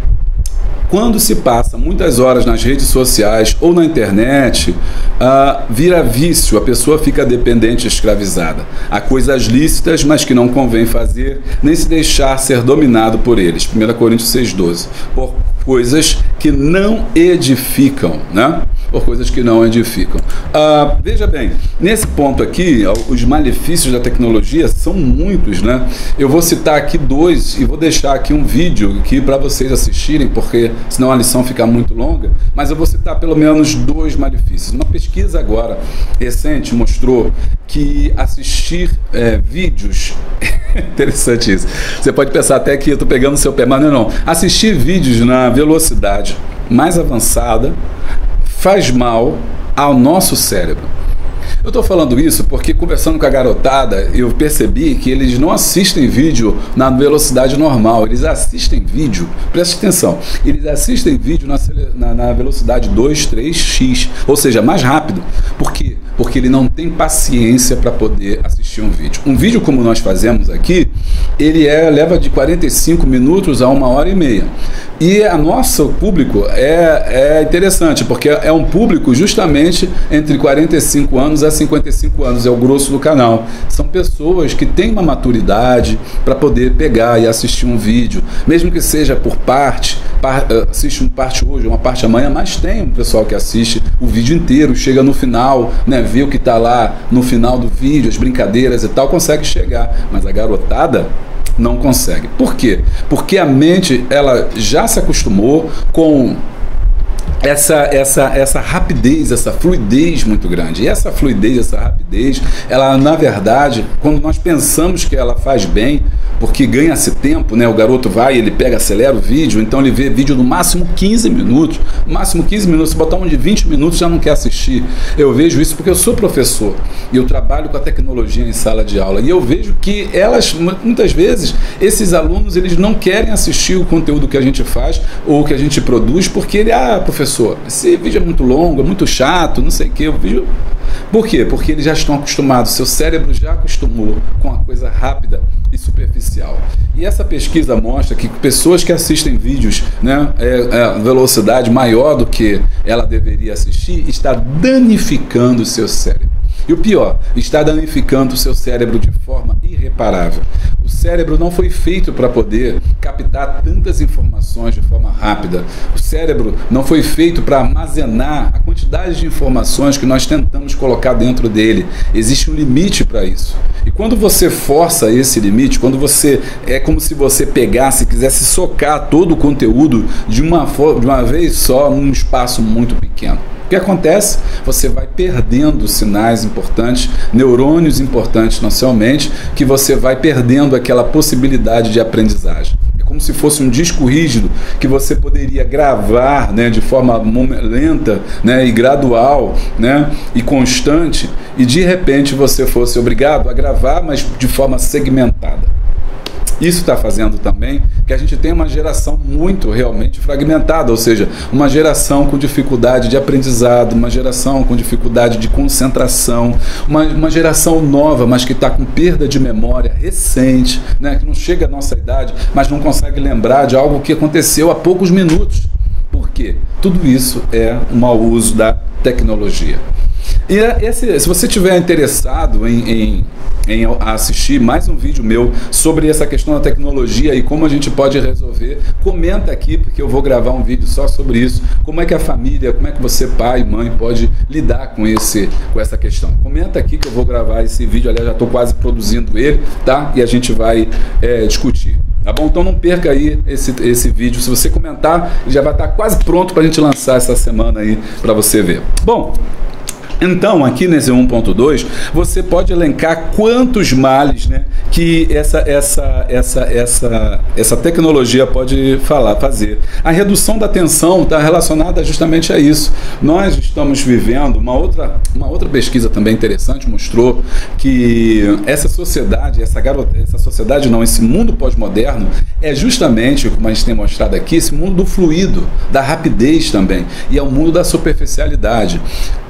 Quando se passa muitas horas nas redes sociais ou na internet, uh, vira vício, a pessoa fica dependente e escravizada. Há coisas lícitas, mas que não convém fazer, nem se deixar ser dominado por eles. primeira Coríntios seis, doze. Por coisas que não edificam, né? Por coisas que não edificam. Ah, veja bem, nesse ponto aqui, os malefícios da tecnologia são muitos, né? Eu vou citar aqui dois e vou deixar aqui um vídeo aqui para vocês assistirem, porque senão a lição fica muito longa, mas eu vou citar pelo menos dois malefícios. Uma pesquisa agora recente mostrou que assistir é, vídeos interessante isso. Você pode pensar até que eu estou pegando o seu pé, mas não, não. Assistir vídeos na velocidade mais avançada faz mal ao nosso cérebro. Eu estou falando isso porque, conversando com a garotada, eu percebi que eles não assistem vídeo na velocidade normal, eles assistem vídeo, preste atenção, eles assistem vídeo na, na, na velocidade dois, três x, ou seja, mais rápido. Por quê? Porque ele não tem paciência para poder assistir um vídeo. Um vídeo como nós fazemos aqui, ele é, leva de quarenta e cinco minutos a uma hora e meia. E a nosso público é, é interessante, porque é um público justamente entre quarenta e cinco anos a cinquenta e cinco anos, é o grosso do canal. São pessoas que têm uma maturidade para poder pegar e assistir um vídeo, mesmo que seja por parte, par, assiste uma parte hoje, uma parte amanhã, mas tem um pessoal que assiste o vídeo inteiro, chega no final, né, vê o que está lá no final do vídeo, as brincadeiras e tal, consegue chegar, mas a garotada não consegue. Por quê? Porque a mente, ela já se acostumou com essa, essa, essa rapidez, essa fluidez muito grande. E essa fluidez, essa rapidez, ela, na verdade, quando nós pensamos que ela faz bem, porque ganha-se tempo, né? O garoto vai, ele pega, acelera o vídeo, então ele vê vídeo no máximo quinze minutos, no máximo quinze minutos, se botar um de vinte minutos já não quer assistir. Eu vejo isso porque eu sou professor e eu trabalho com a tecnologia em sala de aula, e eu vejo que elas, muitas vezes, esses alunos, eles não querem assistir o conteúdo que a gente faz ou que a gente produz, porque ele, ah, professor, esse vídeo é muito longo, é muito chato, não sei o que, o vídeo... Por quê? Porque eles já estão acostumados, seu cérebro já acostumou com a coisa rápida e superficial. E essa pesquisa mostra que pessoas que assistem vídeos, né, é, é, velocidade maior do que ela deveria assistir, está danificando o seu cérebro. E o pior, está danificando o seu cérebro de forma irreparável. O cérebro não foi feito para poder captar tantas informações de forma rápida. O cérebro não foi feito para armazenar a quantidade de informações que nós tentamos colocar dentro dele. Existe um limite para isso. E quando você força esse limite, quando você é como se você pegasse e quisesse socar todo o conteúdo de uma, de uma vez só num espaço muito pequeno. O que acontece? Você vai perdendo sinais importantes, neurônios importantes na sua mente, que você vai perdendo aquela possibilidade de aprendizagem. É como se fosse um disco rígido que você poderia gravar, né, de forma lenta, né, e gradual, né, e constante, e de repente você fosse obrigado a gravar, mas de forma segmentada. Isso está fazendo também que a gente tenha uma geração muito realmente fragmentada, ou seja, uma geração com dificuldade de aprendizado, uma geração com dificuldade de concentração, uma, uma geração nova, mas que está com perda de memória recente, né, que não chega à nossa idade, mas não consegue lembrar de algo que aconteceu há poucos minutos. Por quê? Tudo isso é um mau uso da tecnologia. E esse, se você estiver interessado em, em, em assistir mais um vídeo meu sobre essa questão da tecnologia e como a gente pode resolver, comenta aqui, porque eu vou gravar um vídeo só sobre isso. Como é que a família, como é que você, pai e mãe, pode lidar com, esse, com essa questão. Comenta aqui que eu vou gravar esse vídeo, aliás, já estou quase produzindo ele, tá? E a gente vai é, discutir. Tá bom? Então não perca aí esse, esse vídeo. Se você comentar, ele já vai estar quase pronto para a gente lançar essa semana aí para você ver. Bom, então, aqui nesse um ponto dois, você pode elencar quantos males, né, que essa, essa, essa, essa, essa tecnologia pode falar, fazer. A redução da tensão está relacionada justamente a isso. Nós estamos vivendo, uma outra, uma outra pesquisa também interessante mostrou que essa sociedade, essa, garota, essa sociedade não, esse mundo pós-moderno é justamente, como a gente tem mostrado aqui, esse mundo do fluido, da rapidez também, e é o mundo da superficialidade.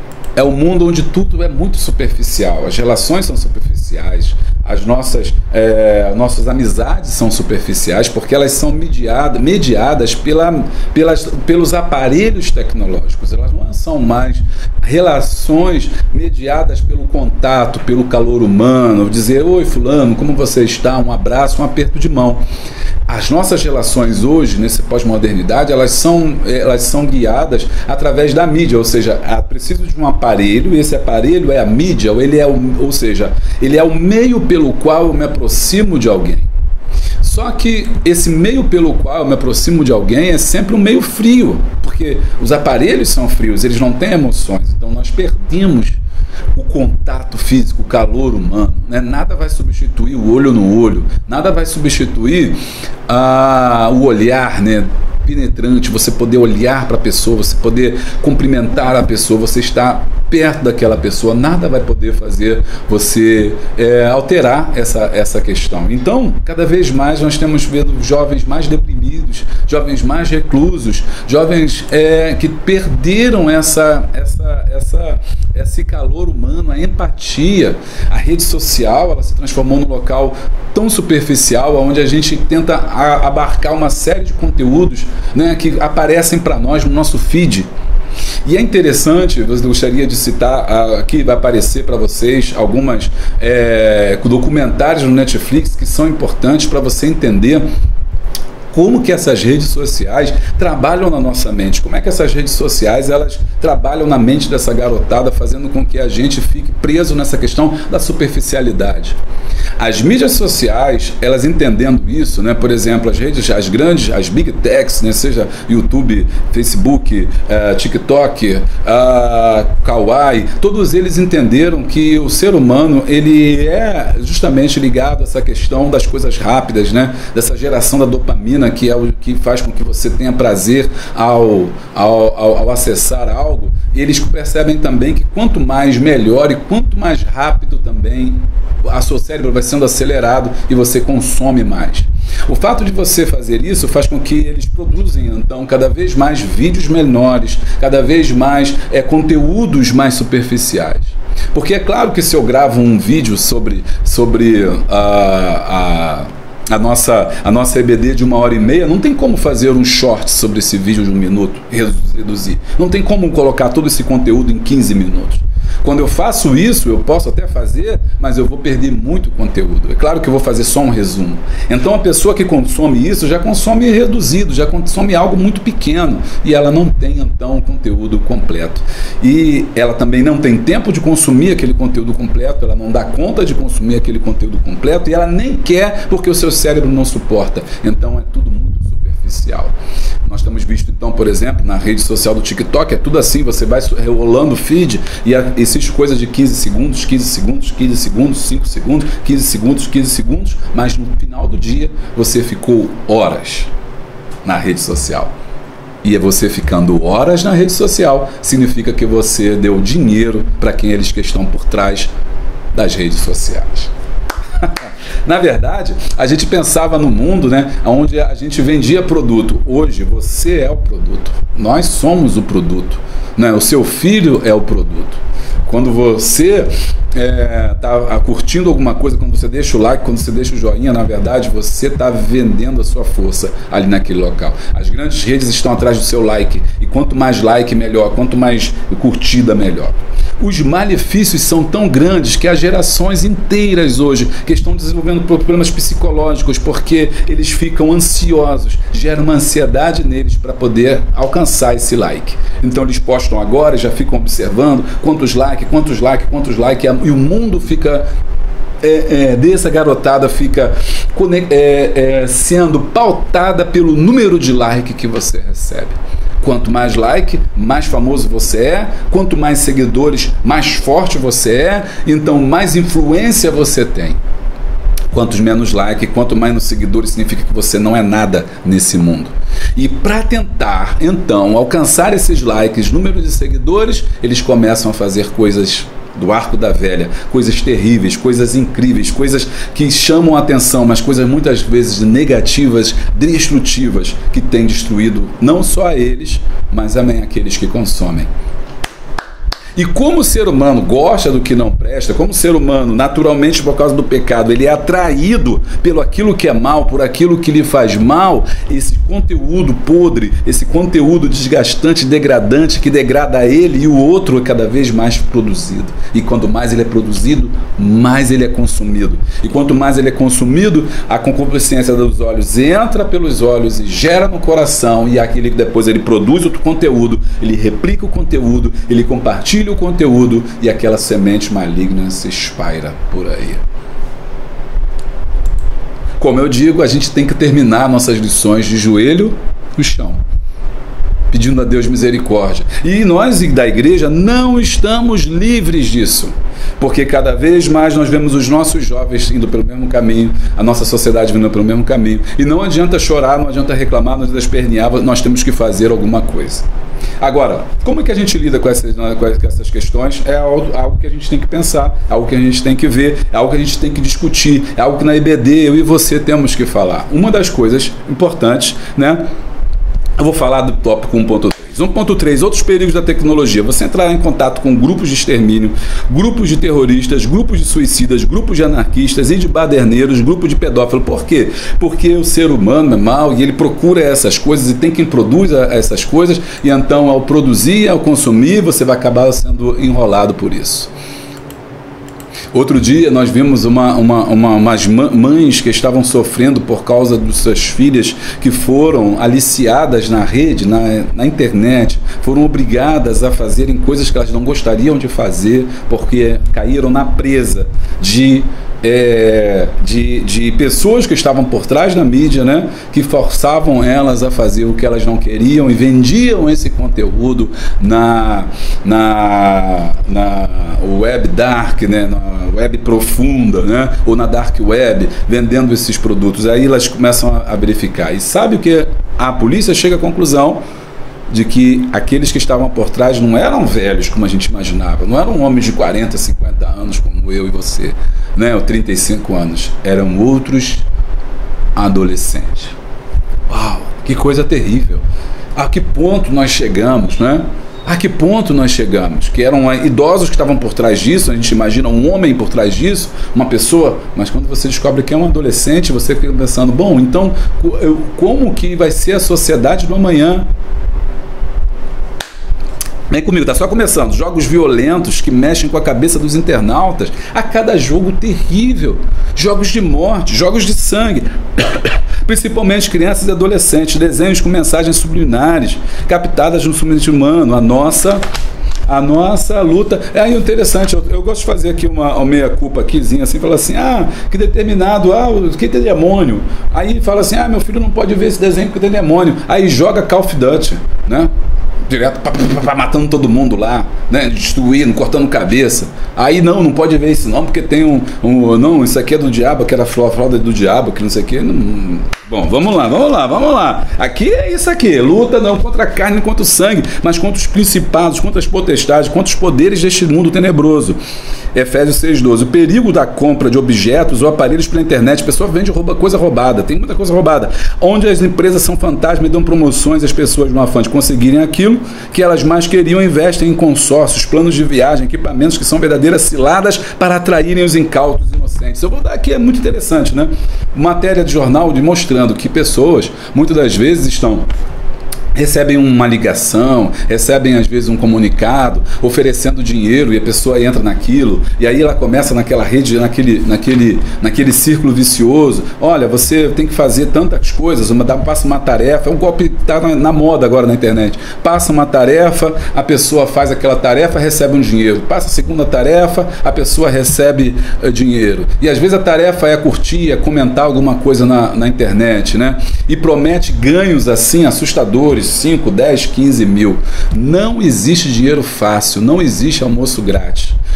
É um mundo onde tudo é muito superficial, as relações são superficiais, as nossas, é, nossas amizades são superficiais, porque elas são mediadas, mediadas pela, pelas, pelos aparelhos tecnológicos, elas não são mais relações mediadas pelo contato, pelo calor humano, dizer, oi fulano, como você está? Um abraço, um aperto de mão. As nossas relações hoje, nessa pós-modernidade, elas são, elas são guiadas através da mídia, ou seja, é preciso de um aparelho, e esse aparelho é a mídia, ou, ele é o, ou seja, ele é o meio pelo qual eu me aproximo de alguém. Só que esse meio pelo qual eu me aproximo de alguém é sempre um meio frio, porque os aparelhos são frios, eles não têm emoções, então nós perdemos o contato físico, o calor humano, né? Nada vai substituir o olho no olho, nada vai substituir ah, o olhar, né? Penetrante, você poder olhar para a pessoa, você poder cumprimentar a pessoa, você estar perto daquela pessoa, nada vai poder fazer você é, alterar essa, essa questão. Então, cada vez mais nós temos vendo jovens mais deprimidos, jovens mais reclusos, jovens é, que perderam essa, essa, essa, esse calor humano, a empatia. A rede social, ela se transformou num local tão superficial, onde a gente tenta a, abarcar uma série de conteúdos, né, que aparecem para nós no nosso feed. E é interessante, eu gostaria de citar, aqui vai aparecer para vocês algumas é, documentários no Netflix que são importantes para você entender como que essas redes sociais trabalham na nossa mente, como é que essas redes sociais elas trabalham na mente dessa garotada, fazendo com que a gente fique preso nessa questão da superficialidade. As mídias sociais, elas entendendo isso, né, por exemplo, as redes, as grandes, as big techs, né, seja YouTube, Facebook, uh, TikTok, uh, Kawaii, todos eles entenderam que o ser humano, ele é justamente ligado a essa questão das coisas rápidas, né, dessa geração da dopamina, que é o que faz com que você tenha prazer ao, ao, ao, ao acessar algo. E eles percebem também que quanto mais melhor e quanto mais rápido também o seu cérebro vai sendo acelerado e você consome mais. O fato de você fazer isso faz com que eles produzem, então, cada vez mais vídeos menores, cada vez mais é, conteúdos mais superficiais. Porque é claro que se eu gravo um vídeo sobre, sobre a... a A nossa, a nossa E B D de uma hora e meia, não tem como fazer um short sobre esse vídeo de um minuto, reduzir. Não tem como colocar todo esse conteúdo em quinze minutos. Quando eu faço isso, eu posso até fazer, mas eu vou perder muito conteúdo. É claro que eu vou fazer só um resumo. Então a pessoa que consome isso já consome reduzido, já consome algo muito pequeno e ela não tem então o conteúdo completo. E ela também não tem tempo de consumir aquele conteúdo completo, ela não dá conta de consumir aquele conteúdo completo e ela nem quer porque o seu cérebro não suporta. Então é tudo muito superficial. Nós temos visto então, por exemplo, na rede social do TikTok, é tudo assim, você vai rolando o feed e existe coisa de quinze segundos, quinze segundos, quinze segundos, cinco segundos, quinze segundos, quinze segundos, mas no final do dia você ficou horas na rede social. E você ficando horas na rede social significa que você deu dinheiro para quem eles que estão por trás das redes sociais. Na verdade, a gente pensava no mundo, né, onde a gente vendia produto. Hoje, você é o produto. Nós somos o produto. Né? O seu filho é o produto. Quando você está é, curtindo alguma coisa, quando você deixa o like, quando você deixa o joinha, na verdade, você está vendendo a sua força ali naquele local. As grandes redes estão atrás do seu like. E quanto mais like, melhor. Quanto mais curtida, melhor. Os malefícios são tão grandes que há gerações inteiras hoje que estão desenvolvendo problemas psicológicos porque eles ficam ansiosos, gera uma ansiedade neles para poder alcançar esse like. Então eles postam agora e já ficam observando quantos likes, quantos likes, quantos likes, e o mundo fica... É, é, dessa garotada fica é, é, sendo pautada pelo número de like que você recebe. Quanto mais like, mais famoso você é. Quanto mais seguidores, mais forte você é. Então, mais influência você tem. Quantos menos like, quanto menos seguidores, significa que você não é nada nesse mundo. E para tentar, então, alcançar esses likes, número de seguidores, eles começam a fazer coisas do arco da velha, coisas terríveis, coisas incríveis, coisas que chamam a atenção, mas coisas muitas vezes negativas, destrutivas, que têm destruído não só a eles, mas também aqueles que consomem. E como o ser humano gosta do que não presta, como o ser humano, naturalmente, por causa do pecado, ele é atraído pelo aquilo que é mal, por aquilo que lhe faz mal, esse conteúdo podre, esse conteúdo desgastante, degradante, que degrada ele e o outro é cada vez mais produzido. E quanto mais ele é produzido, mais ele é consumido. E quanto mais ele é consumido, a concupiscência dos olhos entra pelos olhos e gera no coração, e aquele que depois ele produz outro conteúdo, ele replica o conteúdo, ele compartilha o conteúdo e aquela semente maligna se espalha por aí. Como eu digo, a gente tem que terminar nossas lições de joelho no chão, pedindo a Deus misericórdia. E nós da igreja não estamos livres disso, porque cada vez mais nós vemos os nossos jovens indo pelo mesmo caminho, a nossa sociedade vindo pelo mesmo caminho, e não adianta chorar, não adianta reclamar, não adianta espernear, nós temos que fazer alguma coisa. Agora, como é que a gente lida com essas, com essas questões? É algo, algo que a gente tem que pensar, algo que a gente tem que ver, é algo que a gente tem que discutir, é algo que na I B D eu e você temos que falar. Uma das coisas importantes, né? Eu vou falar do tópico um ponto três. um ponto três, outros perigos da tecnologia. Você entrar em contato com grupos de extermínio, grupos de terroristas, grupos de suicidas, grupos de anarquistas e de baderneiros, grupos de pedófilos. Por quê? Porque o ser humano é mau e ele procura essas coisas e tem quem produz essas coisas, e então ao produzir, ao consumir, você vai acabar sendo enrolado por isso. Outro dia nós vimos uma, uma, uma, umas mães que estavam sofrendo por causa das suas filhas que foram aliciadas na rede, na, na internet, foram obrigadas a fazerem coisas que elas não gostariam de fazer porque caíram na presa de... É, de, de pessoas que estavam por trás da mídia, né, que forçavam elas a fazer o que elas não queriam e vendiam esse conteúdo na, na, na web dark, né, na web profunda, né, ou na dark web, vendendo esses produtos. Aí elas começam a, a verificar. E sabe o que? A polícia chega à conclusão de que aqueles que estavam por trás não eram velhos, como a gente imaginava, não eram homens de quarenta, cinquenta anos, como eu e você, né, ou trinta e cinco anos, eram outros adolescentes. Uau, que coisa terrível! A que ponto nós chegamos, né? A que ponto nós chegamos? Que eram idosos que estavam por trás disso, a gente imagina um homem por trás disso, uma pessoa, mas quando você descobre que é um adolescente, você fica pensando, bom, então como que vai ser a sociedade do amanhã? Vem comigo, tá só começando. Jogos violentos que mexem com a cabeça dos internautas. A cada jogo terrível. Jogos de morte, jogos de sangue. Principalmente crianças e adolescentes. Desenhos com mensagens subliminares, captadas no subconsciente humano. A nossa... A nossa luta... É interessante, eu, eu gosto de fazer aqui uma, uma meia-culpa aquizinha, assim, fala assim, ah, que determinado, ah, que tem demônio. Aí fala assim, ah, meu filho não pode ver esse desenho porque tem demônio. Aí joga Call of Duty, né? Direto, pá, pá, pá, matando todo mundo lá, né? Destruindo, cortando cabeça. Aí não, não pode ver isso não, porque tem um, um não, isso aqui é do diabo, aquela fralda do diabo, que não sei o que. Não... Bom, vamos lá, vamos lá, vamos lá. Aqui é isso aqui, luta não contra a carne, contra o sangue, mas contra os principados, contra as potestades, contra os poderes deste mundo tenebroso. Efésios seis, doze. O perigo da compra de objetos ou aparelhos pela internet. A pessoa vende rouba, coisa roubada, tem muita coisa roubada. Onde as empresas são fantasmas e dão promoções às pessoas no afã de conseguirem aquilo que elas mais queriam, investem em consórcios, planos de viagem, equipamentos que são verdadeiras ciladas para atraírem os incautos inocentes. Eu vou dar aqui, é muito interessante, né? Matéria de jornal demonstrando que pessoas, muitas das vezes, estão... recebem uma ligação, recebem às vezes um comunicado oferecendo dinheiro e a pessoa entra naquilo e aí ela começa naquela rede, naquele, naquele, naquele círculo vicioso. Olha, você tem que fazer tantas coisas, uma, passa uma tarefa, é um golpe que está na, na moda agora na internet. Passa uma tarefa, a pessoa faz aquela tarefa, recebe um dinheiro. Passa a segunda tarefa, a pessoa recebe uh, dinheiro. E às vezes a tarefa é curtir, é comentar alguma coisa na, na internet, né? E promete ganhos assim assustadores, cinco, dez, quinze mil. Não existe dinheiro fácil, não existe almoço grátis.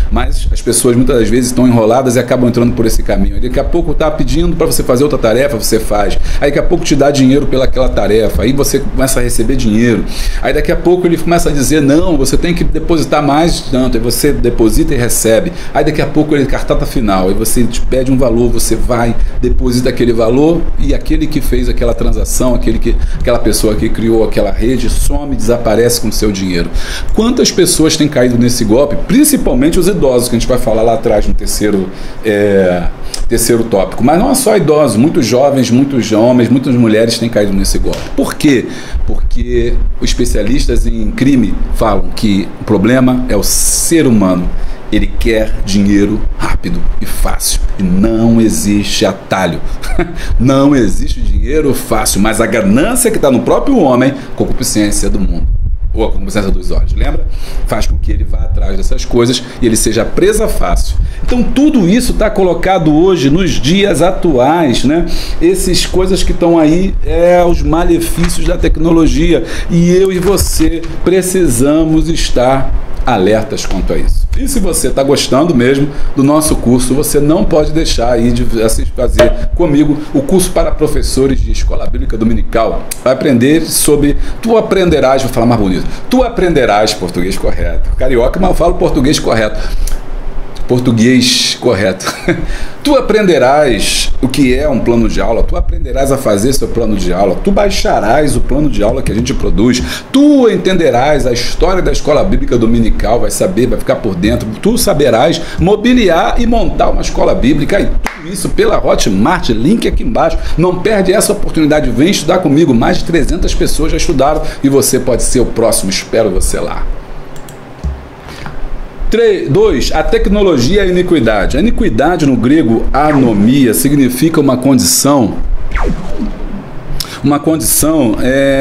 Mas as pessoas muitas das vezes estão enroladas e acabam entrando por esse caminho. Aí daqui a pouco está pedindo para você fazer outra tarefa, você faz. Aí daqui a pouco te dá dinheiro pelaquela tarefa, aí você começa a receber dinheiro. Aí daqui a pouco ele começa a dizer, não, você tem que depositar mais tanto, aí você deposita e recebe. Aí daqui a pouco ele cartata final, aí você te pede um valor, você vai, deposita aquele valor e aquele que fez aquela transação, aquele que, aquela pessoa que criou aquela rede, some, desaparece com o seu dinheiro. Quantas pessoas têm caído nesse golpe? Principalmente os idosos, que a gente vai falar lá atrás no terceiro, é, terceiro tópico. Mas não é só idosos, muitos jovens, muitos homens, muitas mulheres têm caído nesse golpe. Por quê? Porque os especialistas em crime falam que o problema é o ser humano. Ele quer dinheiro rápido e fácil. E não existe atalho. Não existe dinheiro fácil, mas a ganância que está no próprio homem, concupiscência do mundo, ou a concupiscência dos olhos, lembra? Faz com que ele vá atrás dessas coisas e ele seja presa fácil. Então tudo isso está colocado hoje nos dias atuais, né? Essas coisas que estão aí, é os malefícios da tecnologia, e eu e você precisamos estar alertas quanto a isso. E se você está gostando mesmo do nosso curso, você não pode deixar aí de fazer comigo o curso para professores de escola bíblica dominical. Vai aprender sobre, tu aprenderás, vou falar mais bonito, tu aprenderás português correto. Carioca, mas eu falo português correto. Português correto. Tu aprenderás o que é um plano de aula, tu aprenderás a fazer seu plano de aula, tu baixarás o plano de aula que a gente produz, tu entenderás a história da escola bíblica dominical, vai saber, vai ficar por dentro, tu saberás mobiliar e montar uma escola bíblica, e tudo isso pela Hotmart, link aqui embaixo. Não perde essa oportunidade, vem estudar comigo, mais de trezentas pessoas já estudaram e você pode ser o próximo, espero você lá. dois. A tecnologia e a iniquidade. A iniquidade no grego, anomia, significa uma condição, uma condição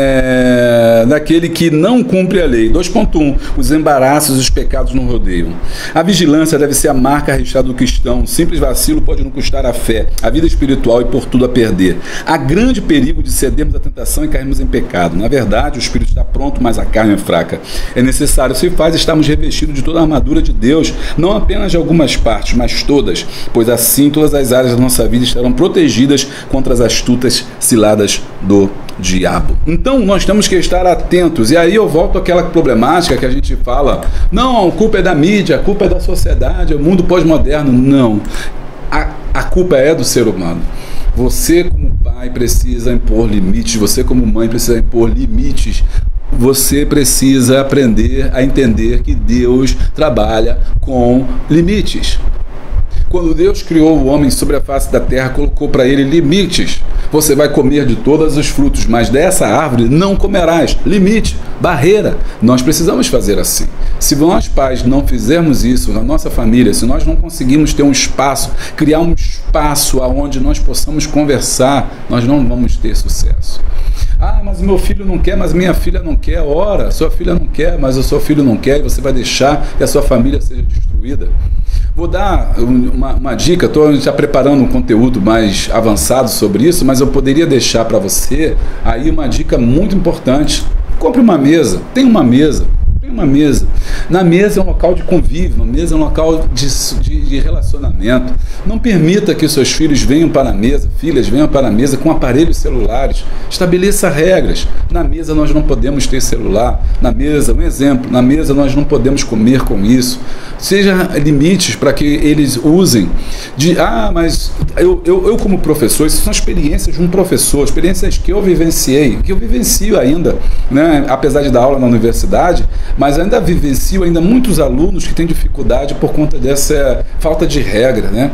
é, daquele que não cumpre a lei. dois ponto um. Os embaraços e os pecados não rodeiam. A vigilância deve ser a marca registrada do cristão. Um simples vacilo pode não custar a fé, a vida espiritual e por tudo a perder. Há grande perigo de cedermos à tentação e cairmos em pecado. Na verdade, o espírito está pronto, mas a carne é fraca. É necessário, se faz, estarmos revestidos de toda a armadura de Deus, não apenas de algumas partes, mas todas, pois assim todas as áreas da nossa vida estarão protegidas contra as astutas ciladas do do diabo. Então nós temos que estar atentos, e aí eu volto àquela problemática que a gente fala, não, a culpa é da mídia, a culpa é da sociedade, é o mundo pós-moderno. Não, a, a culpa é do ser humano. Você como pai precisa impor limites, você como mãe precisa impor limites. Você precisa aprender a entender que Deus trabalha com limites. Quando Deus criou o homem sobre a face da terra, colocou para ele limites. Você vai comer de todos os frutos, mas dessa árvore não comerás. Limite, barreira. Nós precisamos fazer assim. Se nós pais não fizermos isso na nossa família, se nós não conseguimos ter um espaço, criar um espaço onde nós possamos conversar, nós não vamos ter sucesso. Ah, mas meu filho não quer, mas minha filha não quer. Ora, sua filha não quer, mas o seu filho não quer, e você vai deixar que a sua família seja destruída. Vou dar uma, uma dica, estou já preparando um conteúdo mais avançado sobre isso, mas eu poderia deixar para você aí uma dica muito importante. Compre uma mesa, tem uma mesa, tem uma mesa. Na mesa é um local de convívio, na mesa é um local de, de, de relacionamento. Não permita que seus filhos venham para a mesa, filhas venham para a mesa com aparelhos celulares. Estabeleça regras. Na mesa nós não podemos ter celular. Na mesa, um exemplo, na mesa nós não podemos comer com isso. Seja limites para que eles usem. De, ah, mas eu, eu, eu como professor, isso são experiências de um professor, experiências que eu vivenciei, que eu vivencio ainda, né? Apesar de dar aula na universidade, mas ainda vivencio ainda muitos alunos que têm dificuldade por conta dessa falta de regra, né?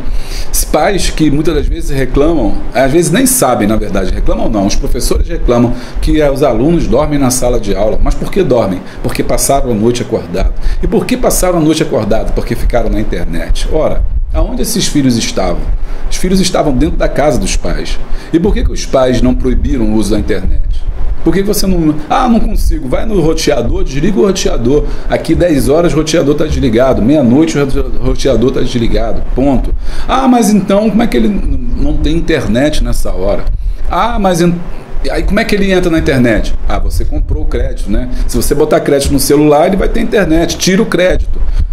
Pais que muitas das vezes reclamam, às vezes nem sabem, na verdade, reclamam não, os professores reclamam que os alunos dormem na sala de aula. Mas por que dormem? Porque passaram a noite acordados. E por que passaram a noite acordados? Porque ficaram na internet. Ora, aonde esses filhos estavam? Os filhos estavam dentro da casa dos pais. E por que que os pais não proibiram o uso da internet? Por que você não... Ah, não consigo. Vai no roteador, desliga o roteador. Aqui dez horas o roteador está desligado. Meia-noite o roteador está desligado. Ponto. Ah, mas então como é que ele não tem internet nessa hora? Ah, mas... Aí como é que ele entra na internet? Ah, você comprou o crédito, né? Se você botar crédito no celular, ele vai ter internet. Tira o crédito.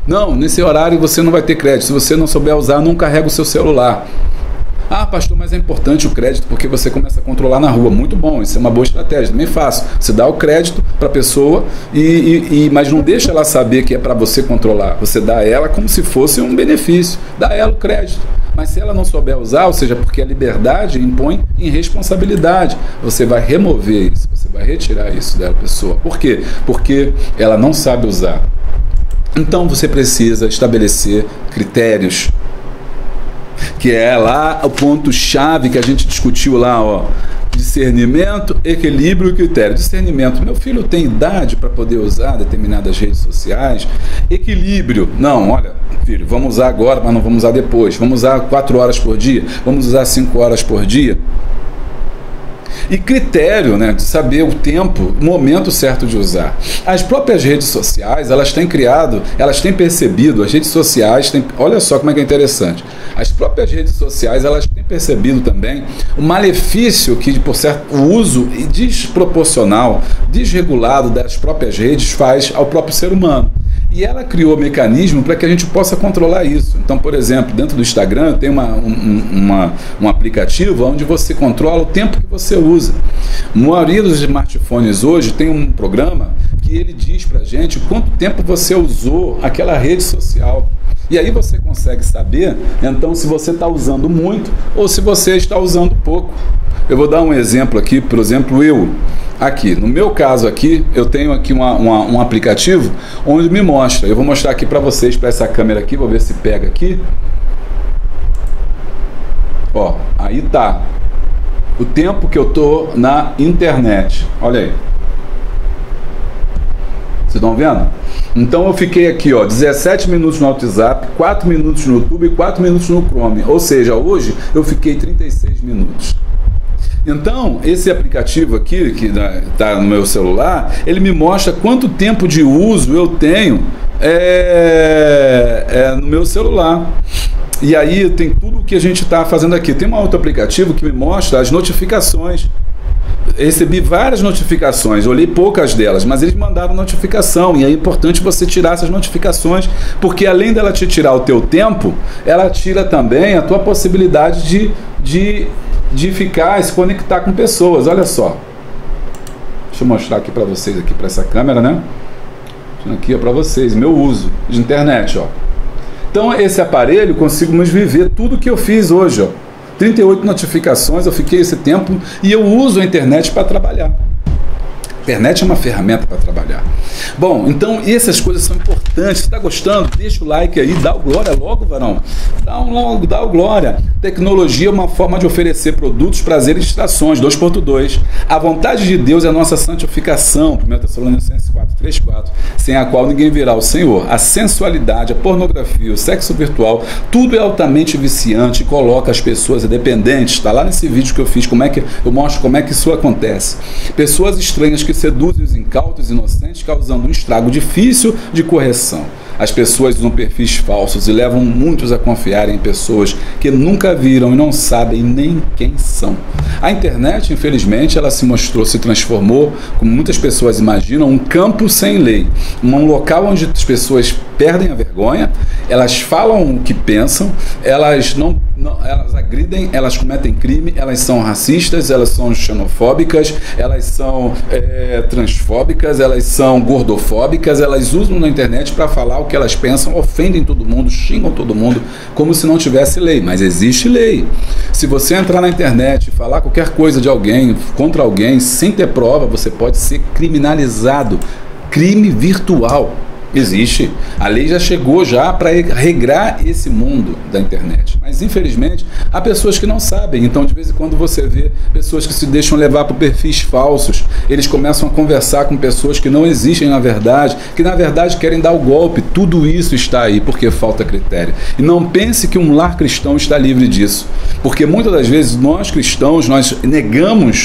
Não, nesse horário você não vai ter crédito. Se você não souber usar, não carrega o seu celular. Ah, pastor, mas é importante o crédito porque você começa a controlar na rua. Muito bom, isso é uma boa estratégia, também faço. Você dá o crédito para a pessoa, e, e, e, mas não deixa ela saber que é para você controlar. Você dá a ela como se fosse um benefício. Dá a ela o crédito. Mas se ela não souber usar, ou seja, porque a liberdade impõe irresponsabilidade, você vai remover isso, você vai retirar isso da pessoa. Por quê? Porque ela não sabe usar. Então você precisa estabelecer critérios, que é lá o ponto-chave que a gente discutiu lá, ó. Discernimento, equilíbrio e critério. Discernimento, meu filho tem idade para poder usar determinadas redes sociais. Equilíbrio, não, olha, filho, vamos usar agora, mas não vamos usar depois. Vamos usar quatro horas por dia, vamos usar cinco horas por dia. E critério, né, de saber o tempo, o momento certo de usar. As próprias redes sociais, elas têm criado, elas têm percebido, as redes sociais têm, olha só como é que é interessante, as próprias redes sociais, elas têm percebido também o malefício que, por certo, o uso desproporcional, desregulado das próprias redes faz ao próprio ser humano. E ela criou mecanismo para que a gente possa controlar isso. Então, por exemplo, dentro do Instagram tem uma, um, uma, um aplicativo onde você controla o tempo que você usa. A maioria dos smartphones hoje tem um programa que ele diz para a gente quanto tempo você usou aquela rede social. E aí você consegue saber, então, se você está usando muito ou se você está usando pouco. Eu vou dar um exemplo aqui, por exemplo, eu, aqui, no meu caso aqui, eu tenho aqui uma, uma, um aplicativo onde me mostra, eu vou mostrar aqui para vocês, para essa câmera aqui, vou ver se pega aqui. Ó, aí tá, o tempo que eu tô na internet, olha aí. Vocês estão vendo? Então eu fiquei aqui, ó, dezessete minutos no WhatsApp, quatro minutos no YouTube e quatro minutos no Chrome. Ou seja, hoje eu fiquei trinta e seis minutos. Então, esse aplicativo aqui, que está no meu celular, ele me mostra quanto tempo de uso eu tenho é, é, no meu celular. E aí tem tudo o que a gente está fazendo aqui. Tem um outro aplicativo que me mostra as notificações. Recebi várias notificações, olhei poucas delas, mas eles mandaram notificação, e é importante você tirar essas notificações, porque além dela te tirar o teu tempo, ela tira também a tua possibilidade de, de, de ficar, se conectar com pessoas. Olha só, deixa eu mostrar aqui para vocês, aqui para essa câmera, né? Aqui é para vocês, meu uso de internet, ó. Então esse aparelho consigo mais viver tudo que eu fiz hoje, ó. trinta e oito notificações, eu fiquei esse tempo e eu uso a internet para trabalhar. A internet é uma ferramenta para trabalhar. Bom, então essas coisas são importantes. Se está gostando, deixa o like aí, dá o glória logo, varão. Dá um logo, dá o glória. Tecnologia é uma forma de oferecer produtos, prazeres e distrações. dois ponto dois. A vontade de Deus é a nossa santificação. primeira Tessalonicenses quatro, três, quatro. Sem a qual ninguém verá o Senhor. A sensualidade, a pornografia, o sexo virtual, tudo é altamente viciante e coloca as pessoas dependentes. Está lá nesse vídeo que eu fiz, como é que eu mostro como é que isso acontece. Pessoas estranhas que seduzem os incautos e inocentes, causando um estrago difícil de correção. As pessoas usam perfis falsos e levam muitos a confiar em pessoas que nunca viram e não sabem nem quem são. A internet, infelizmente, ela se mostrou, se transformou, como muitas pessoas imaginam, um campo sem lei. Um local onde as pessoas perdem a vergonha, elas falam o que pensam, elas não, não elas agridem, elas cometem crime, elas são racistas, elas são xenofóbicas, elas são é, transfóbicas, elas são gordofóbicas, elas usam na internet para falar o que elas pensam, ofendem todo mundo, xingam todo mundo, como se não tivesse lei, mas existe lei. Se você entrar na internet e falar qualquer coisa de alguém, contra alguém, sem ter prova, você pode ser criminalizado. Crime virtual. Existe. A lei já chegou já para regrar esse mundo da internet. Mas, infelizmente, há pessoas que não sabem. Então, de vez em quando você vê pessoas que se deixam levar por perfis falsos. Eles começam a conversar com pessoas que não existem na verdade, que na verdade querem dar o golpe. Tudo isso está aí porque falta critério. E não pense que um lar cristão está livre disso. Porque muitas das vezes nós cristãos, nós negamos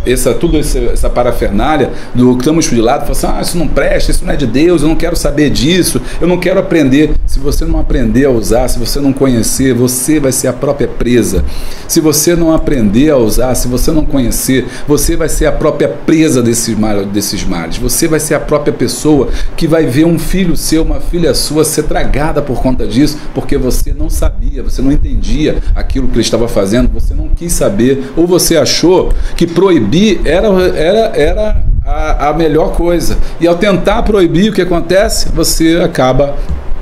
essa, tudo essa, essa parafernália do que estamos de lado, fala assim, ah, isso não presta, isso não é de Deus, eu não quero saber disso, eu não quero aprender. Se você não aprender a usar, se você não conhecer, você vai ser a própria presa. Se você não aprender a usar, se você não conhecer, você vai ser a própria presa desses, mal, desses males. Você vai ser a própria pessoa que vai ver um filho seu, uma filha sua ser tragada por conta disso, porque você não sabia, você não entendia aquilo que ele estava fazendo, você não quis saber, ou você achou que proibir era, era, era a, a melhor coisa. E ao tentar proibir, o que acontece? Você acaba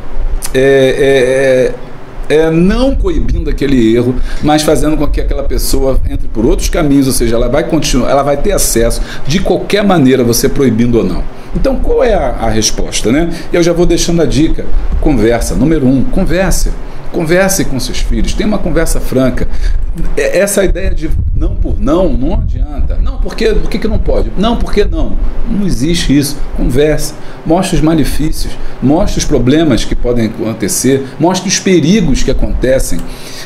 é, é, é, não coibindo aquele erro, mas fazendo com que aquela pessoa entre por outros caminhos, ou seja, ela vai continuar, ela vai ter acesso de qualquer maneira, você proibindo ou não. Então, qual é a, a resposta, né? Eu já vou deixando a dica. Conversa. Número um, converse. Converse com seus filhos, tenha uma conversa franca. Essa ideia de não por não, não adianta. Não, por que, por que, que não pode? Não, por que não? Não existe isso. Converse, mostre os malefícios, mostre os problemas que podem acontecer, mostre os perigos que acontecem.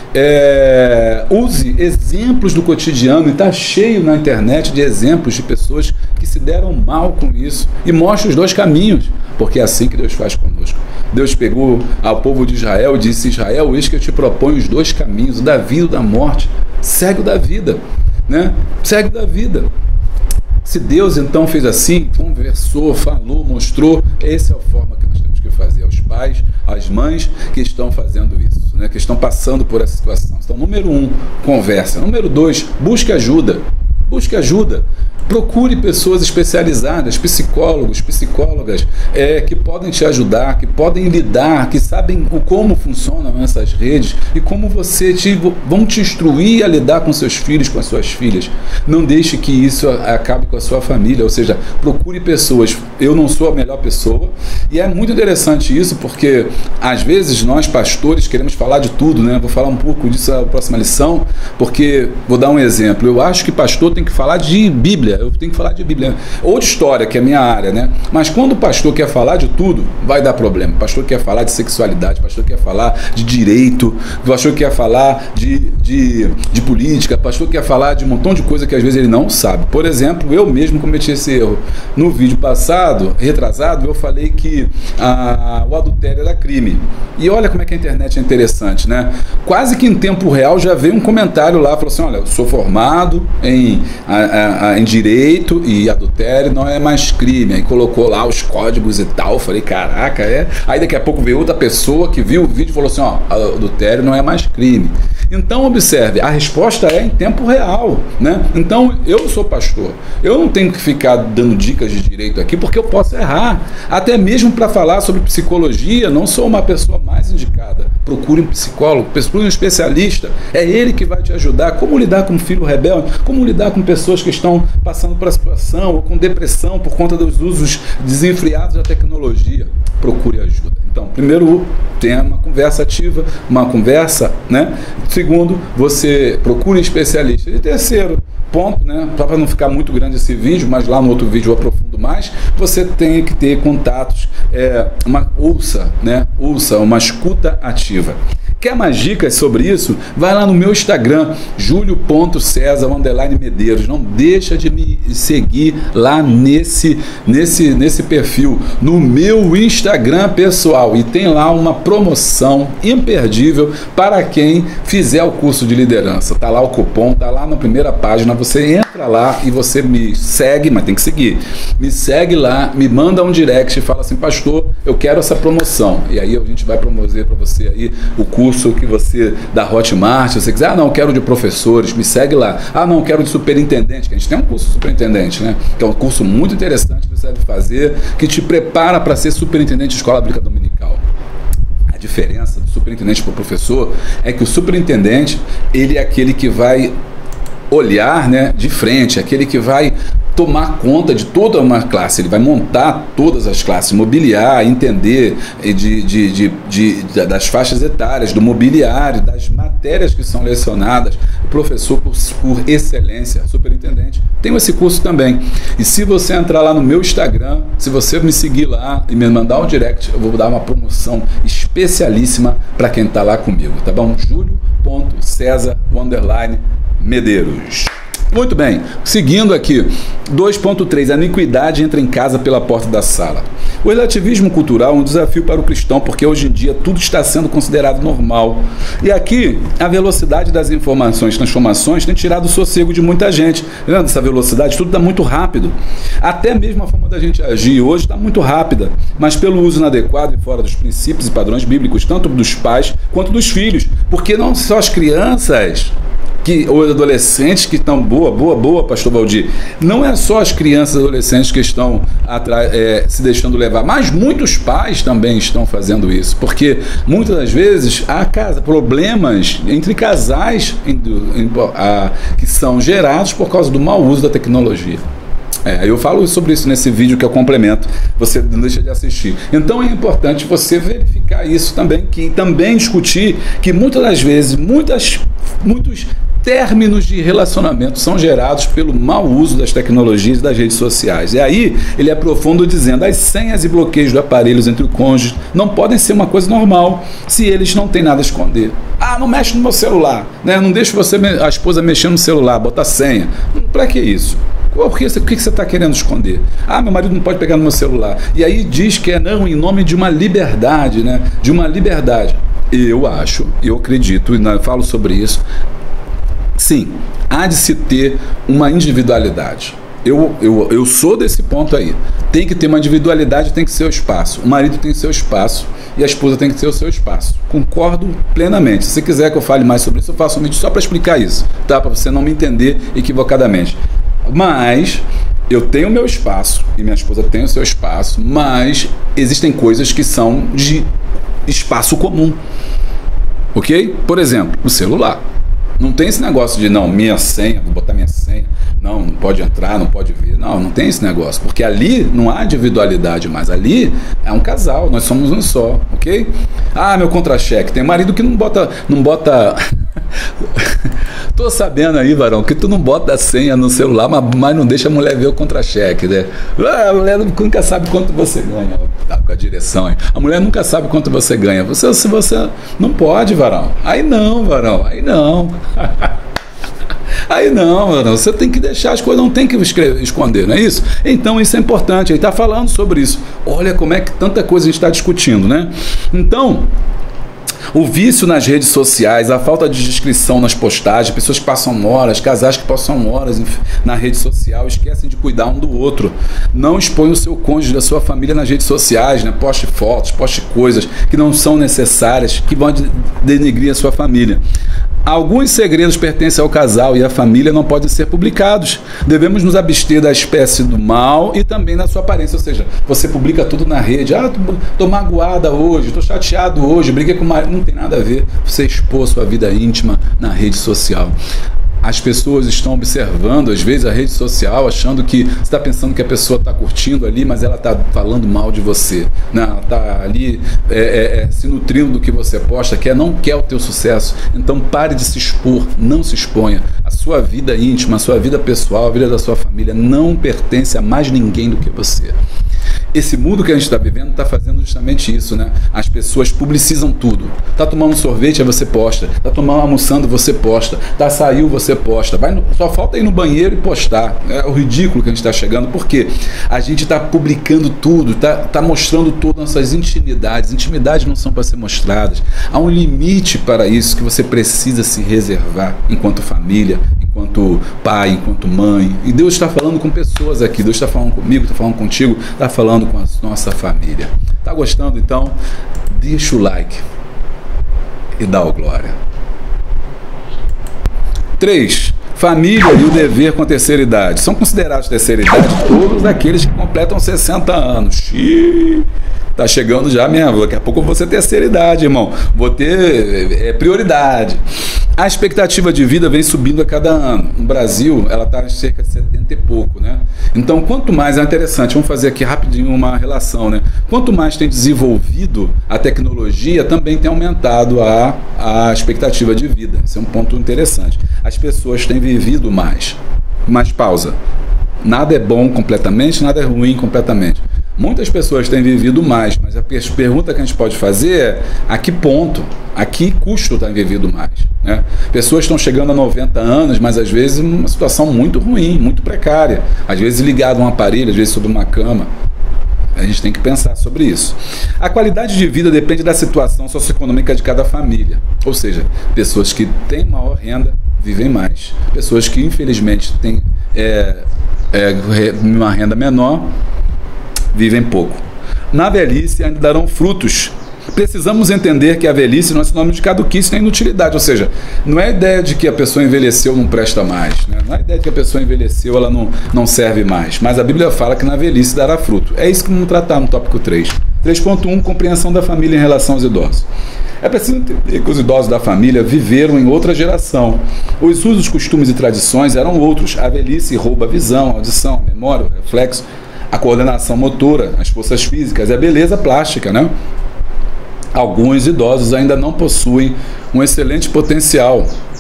É, use exemplos do cotidiano, e está cheio na internet de exemplos de pessoas que se deram mal com isso, e mostre os dois caminhos, porque é assim que Deus faz conosco. Deus pegou ao povo de Israel e disse: Israel, eis que eu te proponho os dois caminhos, o da vida e o da morte. Segue o da vida, né? Segue o da vida. Se Deus então fez assim, conversou, falou, mostrou, essa é a forma que nós temos que fazer aos pais, às mães que estão fazendo isso, né? Que estão passando por essa situação. Então, número um, conversa. Número dois, busque ajuda. Busque ajuda. Procure pessoas especializadas, psicólogos, psicólogas, é, que podem te ajudar, que podem lidar, que sabem o, como funcionam essas redes e como você te, vão te instruir a lidar com seus filhos, com as suas filhas. Não deixe que isso acabe com a sua família, ou seja, procure pessoas. Eu não sou a melhor pessoa, e é muito interessante isso, porque às vezes nós pastores queremos falar de tudo, né? Vou falar um pouco disso na próxima lição, porque vou dar um exemplo. Eu acho que pastor tem que falar de Bíblia. Eu tenho que falar de Bíblia, ou de história, que é a minha área, né? Mas quando o pastor quer falar de tudo, vai dar problema. O pastor quer falar de sexualidade, o pastor quer falar de direito, o pastor quer falar de, de, de política, o pastor quer falar de um montão de coisa que às vezes ele não sabe. Por exemplo, eu mesmo cometi esse erro. No vídeo passado, retrasado, eu falei que a, o adultério era crime. E olha como é que a internet é interessante, né? Quase que em tempo real já veio um comentário lá, falou assim: olha, eu sou formado em, a, a, a, em direito e adultério não é mais crime. Aí colocou lá os códigos e tal. Falei, caraca, é. Aí daqui a pouco veio outra pessoa que viu o vídeo e falou assim: ó, adultério não é mais crime. Então, observe, a resposta é em tempo real, né? Então, eu sou pastor, eu não tenho que ficar dando dicas de direito aqui, porque eu posso errar. Até mesmo para falar sobre psicologia, não sou uma pessoa mais indicada. Procure um psicólogo, procure um especialista. É ele que vai te ajudar. Como lidar com um filho rebelde, como lidar com pessoas que estão passando por a situação, ou com depressão por conta dos usos desenfreados da tecnologia. Procure ajuda. Então, primeiro, tenha uma conversa ativa, uma conversa, né? Segundo, você procure especialista. E terceiro ponto, né? Para não ficar muito grande esse vídeo, mas lá no outro vídeo eu aprofundo mais, você tem que ter contatos, é, uma ouça, né? Ouça, uma escuta ativa. Quer mais dicas sobre isso? Vai lá no meu Instagram, julio ponto cesar underline medeiros. Não deixa de me seguir lá nesse, nesse, nesse perfil, no meu Instagram pessoal. E tem lá uma promoção imperdível para quem fizer o curso de liderança. Tá lá o cupom, tá lá na primeira página. Você entra lá e você me segue, mas tem que seguir. Me segue lá, me manda um direct e fala assim: pastor, eu quero essa promoção. E aí a gente vai promover para você aí o curso que você da Hotmart. Se você quiser, ah não, quero de professores, me segue lá. Ah não, quero de superintendente, que a gente tem um curso de superintendente, né? Que é um curso muito interessante que você deve fazer, que te prepara para ser superintendente de escola bíblica dominical. A diferença do superintendente para o professor é que o superintendente, ele é aquele que vai olhar, né, de frente, aquele que vai tomar conta de toda uma classe, ele vai montar todas as classes, mobiliar, entender de, de, de, de, de, das faixas etárias, do mobiliário, das matérias que são lecionadas. O professor por, por excelência, superintendente. Tenho esse curso também. E se você entrar lá no meu Instagram, se você me seguir lá e me mandar um direct, eu vou dar uma promoção especialíssima para quem está lá comigo, tá bom? julio ponto cesar underline medeiros. Muito bem, seguindo aqui, dois ponto três, a iniquidade entra em casa pela porta da sala. O relativismo cultural é um desafio para o cristão, porque hoje em dia tudo está sendo considerado normal. E aqui, a velocidade das informações, transformações, tem tirado o sossego de muita gente. Vendo essa velocidade? Tudo está muito rápido. Até mesmo a forma da gente agir hoje está muito rápida, mas pelo uso inadequado e fora dos princípios e padrões bíblicos, tanto dos pais quanto dos filhos. Porque não só as crianças... Que, ou adolescentes que estão, boa, boa, boa, pastor Valdir, não é só as crianças e adolescentes que estão é, se deixando levar, mas muitos pais também estão fazendo isso, porque muitas das vezes há casa, problemas entre casais em, em, a, que são gerados por causa do mau uso da tecnologia. É, eu falo sobre isso nesse vídeo que eu complemento, você não deixa de assistir. Então é importante você verificar isso também, que também discutir que muitas das vezes, muitas, muitos términos de relacionamento são gerados pelo mau uso das tecnologias e das redes sociais. E aí ele aprofunda dizendo: as senhas e bloqueios de aparelhos entre o cônjuge não podem ser uma coisa normal se eles não têm nada a esconder. Ah, não mexe no meu celular, né? Não deixa você, a esposa mexer no celular, botar senha. Para que isso? Por que, o que você está querendo esconder? Ah, meu marido não pode pegar no meu celular. E aí diz que é não em nome de uma liberdade, né? De uma liberdade. Eu acho, eu acredito, e falo sobre isso. Sim, há de se ter uma individualidade. Eu, eu, eu sou desse ponto aí. Tem que ter uma individualidade, tem que ser o espaço. O marido tem seu espaço e a esposa tem que ter o seu espaço. Concordo plenamente. Se você quiser que eu fale mais sobre isso, eu faço um vídeo só para explicar isso, tá? Para você não me entender equivocadamente. Mas eu tenho o meu espaço e minha esposa tem o seu espaço, mas existem coisas que são de espaço comum. Ok? Por exemplo, o celular. Não tem esse negócio de, não, minha senha, vou botar minha senha, não, não pode entrar, não pode ver. Não, não tem esse negócio, porque ali não há individualidade mais. Ali é um casal, nós somos um só, ok? Ah, meu contra-cheque, tem marido que não bota, não bota... Tô sabendo aí, varão, que tu não bota a senha no celular, mas, mas não deixa a mulher ver o contra-cheque, né? A mulher nunca sabe quanto você ganha, tá com a direção aí. A mulher nunca sabe quanto você ganha. Você, se você não pode, varão. Aí não, varão, aí não. Aí não, varão, você tem que deixar as coisas, não tem que esconder, não é isso? Então isso é importante, ele está falando sobre isso. Olha como é que tanta coisa a gente está discutindo, né? Então, o vício nas redes sociais, a falta de descrição nas postagens, pessoas que passam horas, casais que passam horas na rede social, esquecem de cuidar um do outro. Não expõe o seu cônjuge, da sua família nas redes sociais, né? Poste fotos, poste coisas que não são necessárias, que vão denegrir a sua família. Alguns segredos pertencem ao casal e à família não podem ser publicados. Devemos nos abster da espécie do mal e também da sua aparência. Ou seja, você publica tudo na rede. Ah, tô magoada hoje, tô chateado hoje, briguei com o marido. Não tem nada a ver você expor sua vida íntima na rede social. As pessoas estão observando, às vezes, a rede social, achando que você está pensando que a pessoa está curtindo ali, mas ela está falando mal de você, né? Ela está ali é, é, é, se nutrindo do que você posta, quer, não quer o teu sucesso. Então pare de se expor, não se exponha. A sua vida íntima, a sua vida pessoal, a vida da sua família não pertence a mais ninguém do que você. Esse mundo que a gente está vivendo está fazendo justamente isso, né? As pessoas publicizam tudo. Tá tomando sorvete, aí você posta. Tá tomando, almoçando, você posta. Tá saiu, você posta. Vai no, só falta ir no banheiro e postar. É o ridículo que a gente está chegando, porque a gente está publicando tudo, tá, tá mostrando todas as nossas intimidades. Intimidades não são para ser mostradas. Há um limite para isso que você precisa se reservar enquanto família, enquanto pai, enquanto mãe. E Deus está falando com pessoas aqui. Deus está falando comigo, está falando contigo, está falando com a nossa família. Tá gostando? Então, deixa o like e dá o glória. três. Família e o dever com a terceira idade. São considerados terceira idade todos aqueles que completam sessenta anos. Xiii, tá chegando já mesmo. Daqui a pouco eu vou ser terceira idade, irmão. Vou ter é, prioridade. A expectativa de vida vem subindo a cada ano. No Brasil, ela está cerca de setenta e pouco, né? Então, quanto mais, é interessante, vamos fazer aqui rapidinho uma relação, né? Quanto mais tem desenvolvido a tecnologia, também tem aumentado a, a expectativa de vida. Esse é um ponto interessante. As pessoas têm vivido mais. Mas pausa. Nada é bom completamente, nada é ruim completamente. Muitas pessoas têm vivido mais, mas a pergunta que a gente pode fazer é: a que ponto, a que custo tem vivido mais? Né? Pessoas estão chegando a noventa anos, mas às vezes em uma situação muito ruim, muito precária, às vezes ligado a um aparelho, às vezes sobre uma cama. A gente tem que pensar sobre isso. A qualidade de vida depende da situação socioeconômica de cada família, ou seja, pessoas que têm maior renda vivem mais, pessoas que infelizmente têm é, é, uma renda menor vivem pouco. Na velhice ainda darão frutos. Precisamos entender que a velhice não é sinônimo de caduquice nem inutilidade, ou seja, não é a ideia de que a pessoa envelheceu não presta mais, né? Não é a ideia de que a pessoa envelheceu ela não, não serve mais, mas a Bíblia fala que na velhice dará fruto. É isso que vamos tratar no tópico três. três ponto um, compreensão da família em relação aos idosos. É preciso entender que os idosos da família viveram em outra geração. Os usos, costumes e tradições eram outros. A velhice rouba a visão, a audição, a memória, o reflexo, a coordenação motora, as forças físicas e a beleza plástica, né? Alguns idosos ainda não possuem um excelente potencial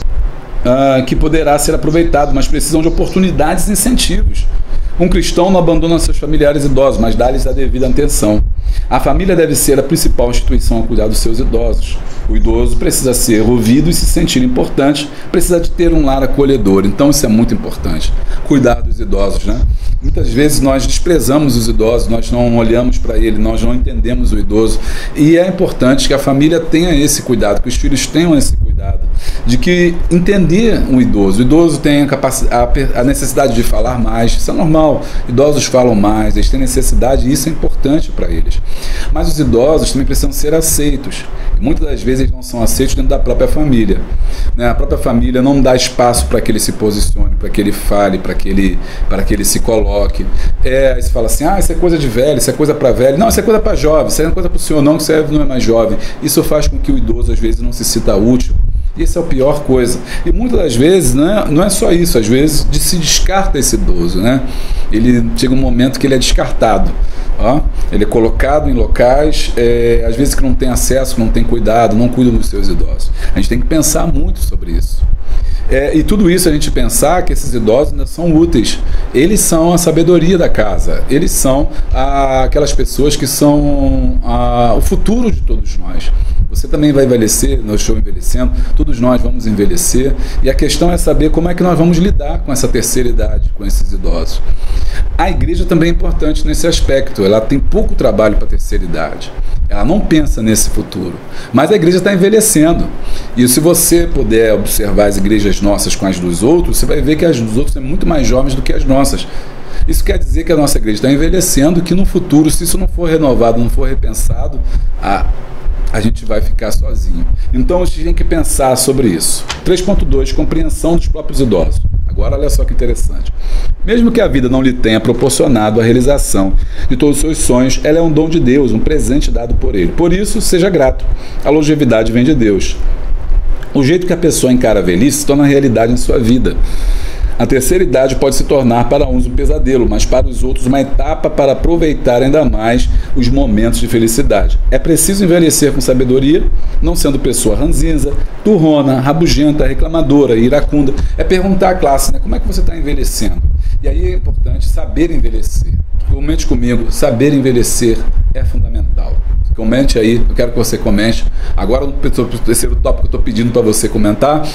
uh, que poderá ser aproveitado, mas precisam de oportunidades e incentivos. Um cristão não abandona seus familiares idosos, mas dá-lhes a devida atenção. A família deve ser a principal instituição a cuidar dos seus idosos. O idoso precisa ser ouvido e se sentir importante, precisa de ter um lar acolhedor. Então isso é muito importante. Cuidar dos idosos, né? Muitas vezes nós desprezamos os idosos, nós não olhamos para ele, nós não entendemos o idoso. E é importante que a família tenha esse cuidado, que os filhos tenham esse cuidado, de que entender um idoso. O idoso tem a, capacidade, a necessidade de falar mais, isso é normal. Idosos falam mais, eles têm necessidade e isso é importante para eles. Mas os idosos também precisam ser aceitos. E muitas das vezes eles não são aceitos dentro da própria família. Né? A própria família não dá espaço para que ele se posicione, para que ele fale, para que ele, para que ele se coloque. É, aí você fala assim, ah, isso é coisa de velho, isso é coisa para velho. Não, isso é coisa para jovem, isso é coisa para o senhor não, que você não é mais jovem. Isso faz com que o idoso às vezes não se sinta útil. Isso é a pior coisa. E muitas das vezes não é, não é só isso, às vezes de se descarta esse idoso, né? Ele chega um momento que ele é descartado. Ó, ele é colocado em locais, é, às vezes que não tem acesso, não tem cuidado, não cuida dos seus idosos. A gente tem que pensar muito sobre isso. É, e tudo isso a gente pensar que esses idosos ainda são úteis. Eles são a sabedoria da casa. Eles são a, aquelas pessoas que são a, o futuro de todos nós. Você também vai envelhecer, eu estou envelhecendo, todos nós vamos envelhecer. E a questão é saber como é que nós vamos lidar com essa terceira idade, com esses idosos. A igreja também é importante nesse aspecto. Ela tem pouco trabalho para a terceira idade. Ela não pensa nesse futuro. Mas a igreja está envelhecendo. E se você puder observar as igrejas nossas com as dos outros, você vai ver que as dos outros são muito mais jovens do que as nossas. Isso quer dizer que a nossa igreja está envelhecendo, que no futuro, se isso não for renovado, não for repensado, a, a gente vai ficar sozinho. Então a gente tem que pensar sobre isso. três ponto dois, compreensão dos próprios idosos. Agora olha só que interessante. Mesmo que a vida não lhe tenha proporcionado a realização de todos os seus sonhos, ela é um dom de Deus, um presente dado por Ele. Por isso, seja grato. A longevidade vem de Deus. O jeito que a pessoa encara a velhice se torna realidade em sua vida. A terceira idade pode se tornar para uns um pesadelo, mas para os outros uma etapa para aproveitar ainda mais os momentos de felicidade. É preciso envelhecer com sabedoria, não sendo pessoa ranzinza, turrona, rabugenta, reclamadora, iracunda. É perguntar à classe, né, como é que você está envelhecendo? E aí é importante saber envelhecer. Comente comigo, saber envelhecer é fundamental. Comente aí, eu quero que você comente. Agora, no terceiro tópico que eu estou pedindo para você comentar,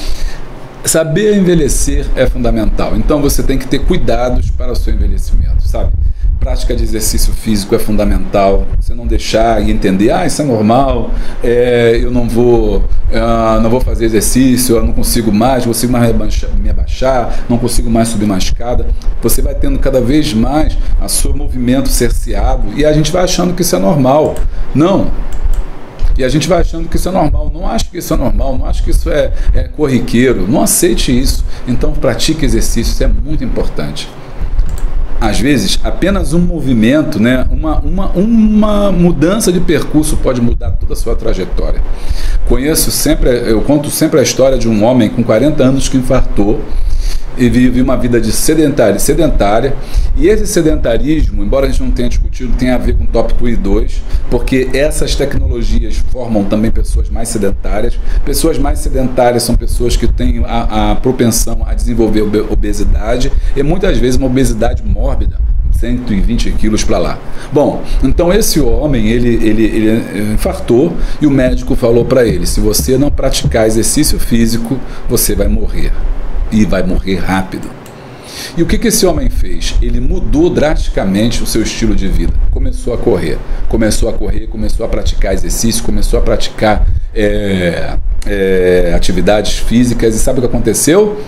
saber envelhecer é fundamental. Então você tem que ter cuidados para o seu envelhecimento, sabe? Prática de exercício físico é fundamental. Você não deixar e entender, ah, isso é normal, é, eu não vou, uh, não vou fazer exercício, eu não consigo mais, não consigo mais me abaixar, não consigo mais subir uma escada. Você vai tendo cada vez mais o seu movimento cerceado e a gente vai achando que isso é normal. Não. E a gente vai achando que isso é normal. Não acho que isso é normal, não acho que isso é, é corriqueiro. Não aceite isso. Então pratique exercício, isso é muito importante. Às vezes, apenas um movimento, né, uma, uma, uma mudança de percurso pode mudar toda a sua trajetória. Conheço sempre, eu conto sempre a história de um homem com quarenta anos que infartou e vive uma vida de sedentária, sedentária. E esse sedentarismo, embora a gente não tenha discutido, tem a ver com o tópico dois, porque essas tecnologias formam também pessoas mais sedentárias. Pessoas mais sedentárias são pessoas que têm a, a propensão a desenvolver obesidade, e muitas vezes uma obesidade mórbida, cento e vinte quilos para lá. Bom, então esse homem, ele, ele, ele infartou e o médico falou para ele, se você não praticar exercício físico, você vai morrer. E vai morrer rápido. E o que, que esse homem fez? Ele mudou drasticamente o seu estilo de vida. Começou a correr, começou a correr, começou a praticar exercício, começou a praticar é, é, atividades físicas. E sabe o que aconteceu?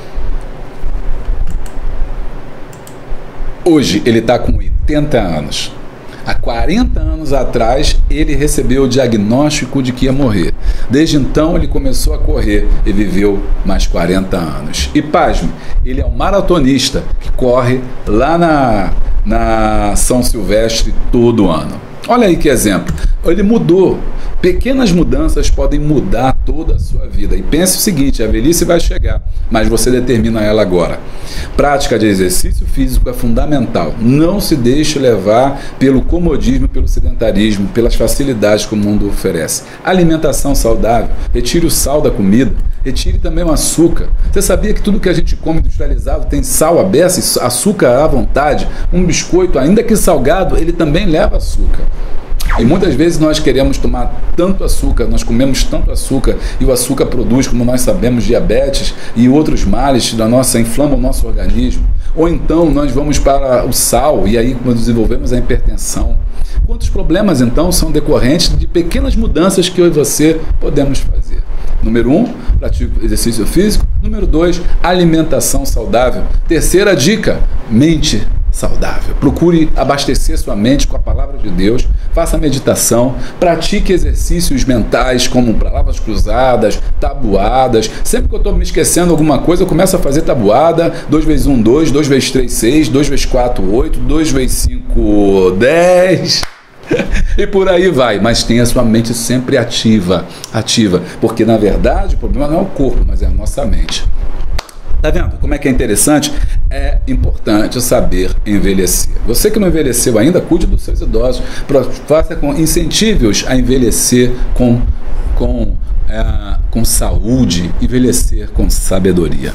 Hoje ele está com oitenta anos. Há quarenta anos atrás, ele recebeu o diagnóstico de que ia morrer. Desde então, ele começou a correr e viveu mais quarenta anos. E pasme, ele é um maratonista que corre lá na, na São Silvestre todo ano. Olha aí que exemplo. Ele mudou. Pequenas mudanças podem mudar toda a sua vida. E pense o seguinte, a velhice vai chegar, mas você determina ela agora. Prática de exercício físico é fundamental. Não se deixe levar pelo comodismo, pelo sedentarismo, pelas facilidades que o mundo oferece. Alimentação saudável. Retire o sal da comida. Retire também o açúcar. Você sabia que tudo que a gente come industrializado tem sal à beça, açúcar à vontade? Um biscoito, ainda que salgado, ele também leva açúcar. E muitas vezes nós queremos tomar tanto açúcar, nós comemos tanto açúcar e o açúcar produz, como nós sabemos, diabetes e outros males da nossa, inflama o nosso organismo. Ou então nós vamos para o sal e aí desenvolvemos a hipertensão. Quantos problemas então são decorrentes de pequenas mudanças que eu e você podemos fazer? Número um, pratique exercício físico. Número dois, alimentação saudável. Terceira dica, mente saudável. Procure abastecer sua mente com a palavra de Deus, faça meditação, pratique exercícios mentais como palavras cruzadas, tabuadas. Sempre que eu estou me esquecendo alguma coisa, eu começo a fazer tabuada, dois vezes um, dois, dois vezes três, seis, dois vezes quatro, oito, dois vezes cinco, dez... E por aí vai, mas tenha sua mente sempre ativa, ativa, porque na verdade o problema não é o corpo, mas é a nossa mente. Tá vendo como é que é interessante? É importante saber envelhecer. Você que não envelheceu ainda, cuide dos seus idosos, faça com incentive-os a envelhecer com, com, é, com saúde, envelhecer com sabedoria.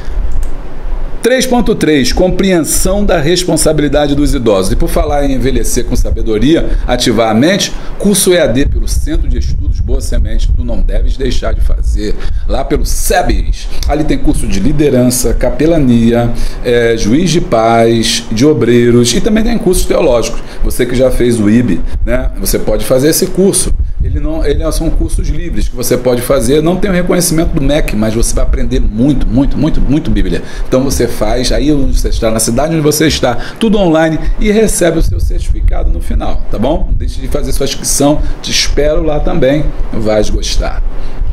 três ponto três, compreensão da responsabilidade dos idosos. E por falar em envelhecer com sabedoria, ativar a mente, curso E A D pelo Centro de Estudos Boa Semente, tu não deves deixar de fazer. Lá pelo SEBES, ali tem curso de liderança, capelania, é, juiz de paz, de obreiros e também tem cursos teológicos. Você que já fez o I B, né? Você pode fazer esse curso. Ele não, ele são cursos livres que você pode fazer, não tem o reconhecimento do M E C, mas você vai aprender muito, muito, muito, muito Bíblia. Então você faz, aí onde você está, na cidade onde você está, tudo online e recebe o seu certificado no final, tá bom? Não deixe de fazer sua inscrição, te espero lá também, vais gostar.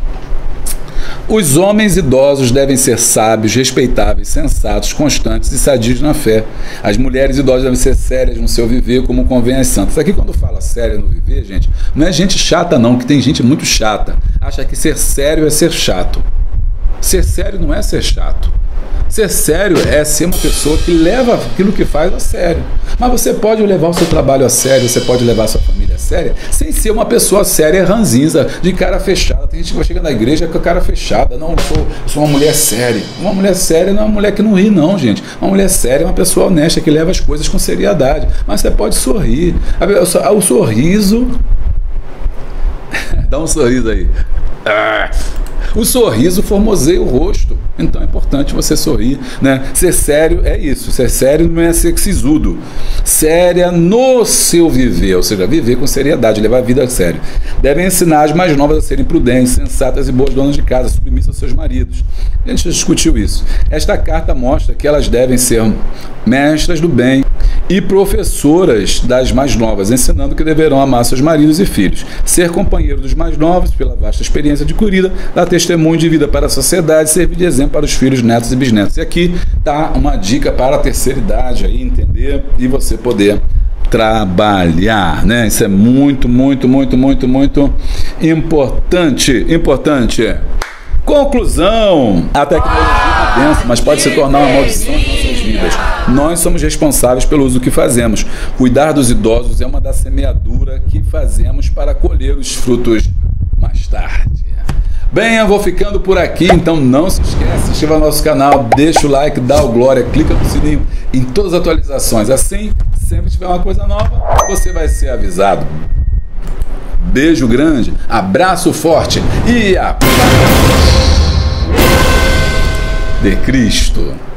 Os homens idosos devem ser sábios, respeitáveis, sensatos, constantes e sadios na fé. As mulheres idosas devem ser sérias no seu viver, como convém às santas. Aqui quando fala séria no viver, gente, não é gente chata não, que tem gente muito chata. Acha que ser sério é ser chato. Ser sério não é ser chato. Ser sério é ser uma pessoa que leva aquilo que faz a sério. Mas você pode levar o seu trabalho a sério, você pode levar a sua família a sério, sem ser uma pessoa séria, ranzinza, de cara fechada. Tem gente que vai chegar na igreja com a cara fechada. Não, eu sou, eu sou uma mulher séria. Uma mulher séria não é uma mulher que não ri, não, gente. Uma mulher séria é uma pessoa honesta, que leva as coisas com seriedade. Mas você pode sorrir. O sorriso... Dá um sorriso aí. Ah. O sorriso formoseia o rosto, então é importante você sorrir, né? Ser sério é isso, ser sério não é ser sisudo, séria no seu viver, ou seja, viver com seriedade, levar a vida a sério. Devem ensinar as mais novas a serem prudentes, sensatas e boas donas de casa, submissas aos seus maridos. A gente discutiu isso. Esta carta mostra que elas devem ser mestras do bem e professoras das mais novas, ensinando que deverão amar seus maridos e filhos, ser companheiro dos mais novos, pela vasta experiência adquirida, dar testemunho de vida para a sociedade, servir de exemplo para os filhos, netos e bisnetos. E aqui está uma dica para a terceira idade, aí, entender e você poder trabalhar, né? Isso é muito, muito, muito, muito, muito importante. Importante. Conclusão: a tecnologia é densa, mas pode se tornar uma maldição em nossas vidas. Nós somos responsáveis pelo uso que fazemos. Cuidar dos idosos é uma da semeadura que fazemos para colher os frutos mais tarde. Bem, eu vou ficando por aqui, então não se esqueça, se inscreva no nosso canal, deixa o like, dá o glória, clica no sininho em todas as atualizações. Assim, Sempre que tiver uma coisa nova, você vai ser avisado. Beijo grande, abraço forte e a paz de Cristo.